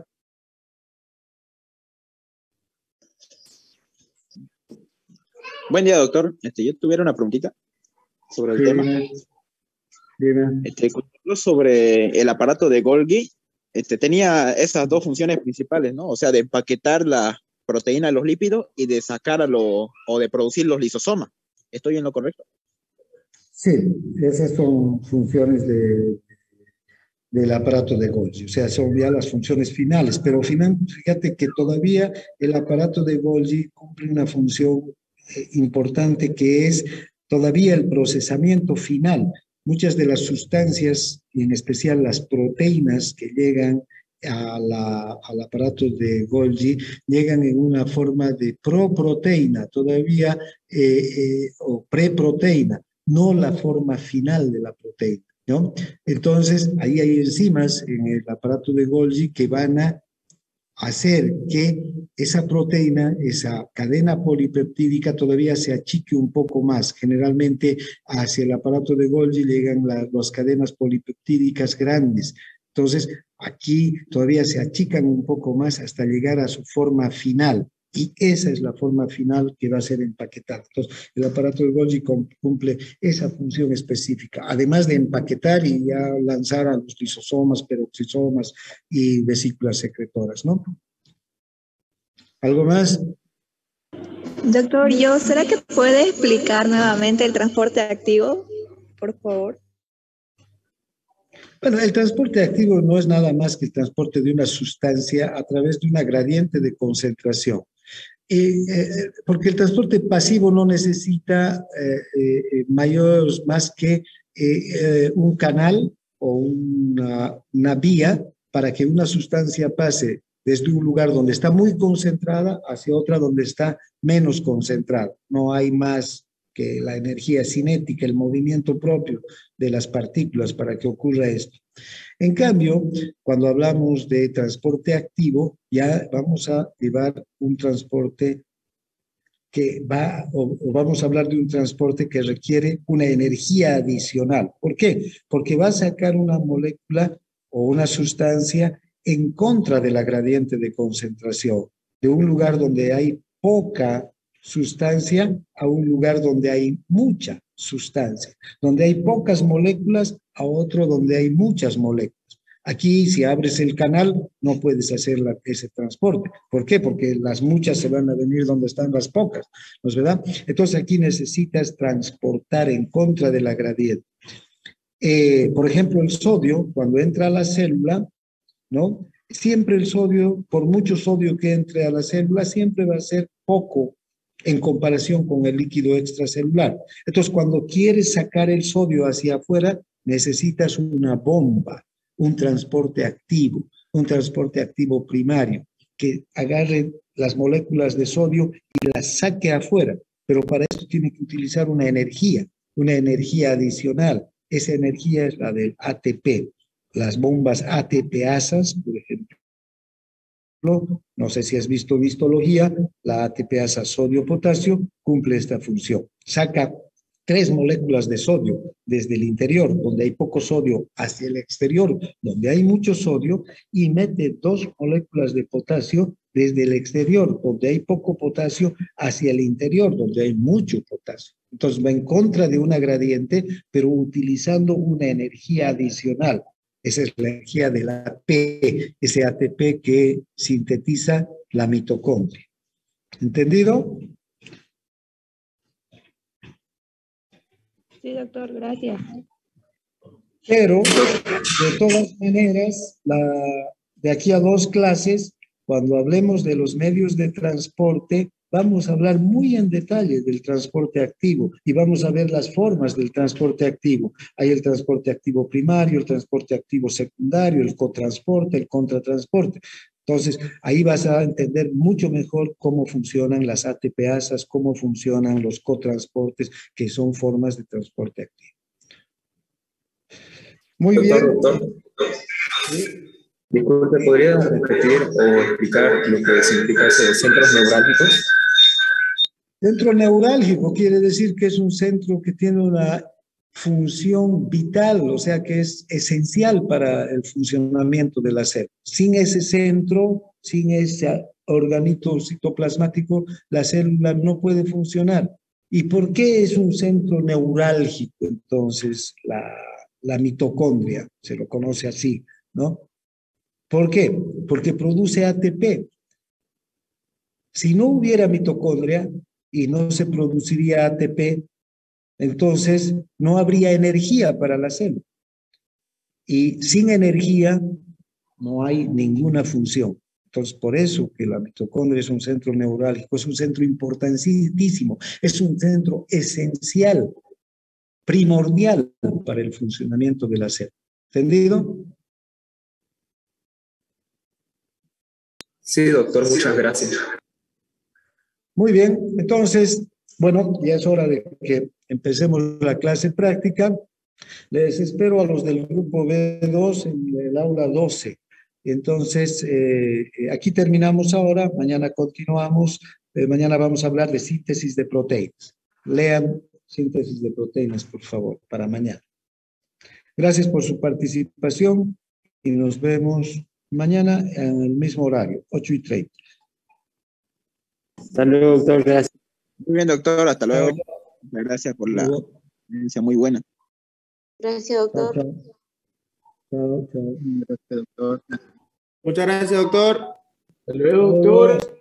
Buen día, doctor. Este, yo tuviera una preguntita sobre el Sí, tema. dime. Dime. Este, sobre el aparato de Golgi, este, tenía esas dos funciones principales, ¿no? O sea, de empaquetar la proteína de los lípidos y de sacar a lo, o de producir los lisosomas. ¿Estoy en lo correcto? Sí, esas son funciones de, del aparato de Golgi, o sea, son ya las funciones finales, pero final, fíjate que todavía el aparato de Golgi cumple una función eh, importante que es todavía el procesamiento final. Muchas de las sustancias, y en especial las proteínas que llegan a la, al aparato de Golgi, llegan en una forma de proproteína, todavía, eh, eh, o preproteína, no la forma final de la proteína, ¿no? Entonces, ahí hay enzimas en el aparato de Golgi que van a hacer que esa proteína, esa cadena polipeptídica todavía se achique un poco más. Generalmente hacia el aparato de Golgi llegan la, las cadenas polipeptídicas grandes. Entonces, aquí todavía se achican un poco más hasta llegar a su forma final. Y esa es la forma final que va a ser empaquetada. Entonces, el aparato de Golgi cumple esa función específica, además de empaquetar y ya lanzar a los lisosomas, peroxisomas y vesículas secretoras, ¿no? ¿Algo más? Doctor, yo, ¿será que puede explicar nuevamente el transporte activo, por favor? Bueno, el transporte activo no es nada más que el transporte de una sustancia a través de una gradiente de concentración. Y, eh, porque el transporte pasivo no necesita eh, eh, mayor, más que eh, eh, un canal o una, una vía para que una sustancia pase desde un lugar donde está muy concentrada hacia otra donde está menos concentrada. No hay más que la energía cinética, el movimiento propio de las partículas para que ocurra esto. En cambio, cuando hablamos de transporte activo, ya vamos a llevar un transporte que va, o, o vamos a hablar de un transporte que requiere una energía adicional. ¿Por qué? Porque va a sacar una molécula o una sustancia en contra de la gradiente de concentración, de un lugar donde hay poca sustancia a un lugar donde hay mucha sustancia, donde hay pocas moléculas a otro donde hay muchas moléculas. Aquí, si abres el canal, no puedes hacer la, ese transporte. ¿Por qué? Porque las muchas se van a venir donde están las pocas, ¿no es verdad? Entonces, aquí necesitas transportar en contra de la gradiente. Eh, por ejemplo, el sodio, cuando entra a la célula, ¿no? Siempre el sodio, por mucho sodio que entre a la célula, siempre va a ser poco en comparación con el líquido extracelular. Entonces, cuando quieres sacar el sodio hacia afuera, necesitas una bomba, un transporte activo, un transporte activo primario, que agarre las moléculas de sodio y las saque afuera. Pero para esto tiene que utilizar una energía, una energía adicional. Esa energía es la del A T P. Las bombas ATPasas, por ejemplo, no sé si has visto histología, la ATPasa sodio-potasio cumple esta función. Saca tres moléculas de sodio desde el interior, donde hay poco sodio, hacia el exterior, donde hay mucho sodio, y mete dos moléculas de potasio desde el exterior, donde hay poco potasio, hacia el interior, donde hay mucho potasio. Entonces va en contra de una gradiente, pero utilizando una energía adicional. Esa es la energía del A T P, ese A T P que sintetiza la mitocondria. ¿Entendido? Sí, doctor, gracias. Pero, de todas maneras, la, de aquí a dos clases, cuando hablemos de los medios de transporte, vamos a hablar muy en detalle del transporte activo y vamos a ver las formas del transporte activo. Hay el transporte activo primario, el transporte activo secundario, el cotransporte, el contratransporte. Entonces, ahí vas a entender mucho mejor cómo funcionan las ATPasas, cómo funcionan los cotransportes, que son formas de transporte activo. Muy Doctor, bien. doctor. ¿Sí? Disculpe, ¿podría repetir o explicar lo que significa eso de centros neurálgicos? Centro neurálgico quiere decir que es un centro que tiene una función vital, o sea que es esencial para el funcionamiento de la célula. Sin ese centro, sin ese organito citoplasmático, la célula no puede funcionar. ¿Y por qué es un centro neurálgico entonces la, la mitocondria? Se lo conoce así, ¿no? ¿Por qué? Porque produce A T P. Si no hubiera mitocondria y no se produciría A T P, Entonces, no habría energía para la célula. Y sin energía no hay ninguna función. Entonces, por eso que la mitocondria es un centro neurálgico, es un centro importantísimo, es un centro esencial, primordial para el funcionamiento de la célula. ¿Entendido? Sí, doctor, muchas gracias. Muy bien, entonces, bueno, ya es hora de que empecemos la clase práctica. Les espero a los del grupo B dos en el aula doce. Entonces, eh, aquí terminamos ahora, mañana continuamos, eh, mañana vamos a hablar de síntesis de proteínas. Lean síntesis de proteínas, por favor, para mañana. Gracias por su participación y nos vemos mañana en el mismo horario, ocho y treinta. Hasta luego, doctor, gracias. Muy bien, doctor, hasta luego. Muchas gracias por la experiencia muy buena. Gracias, doctor. Chao, chao. Chao, chao. Gracias, doctor. Muchas gracias, doctor. Hasta luego, doctor.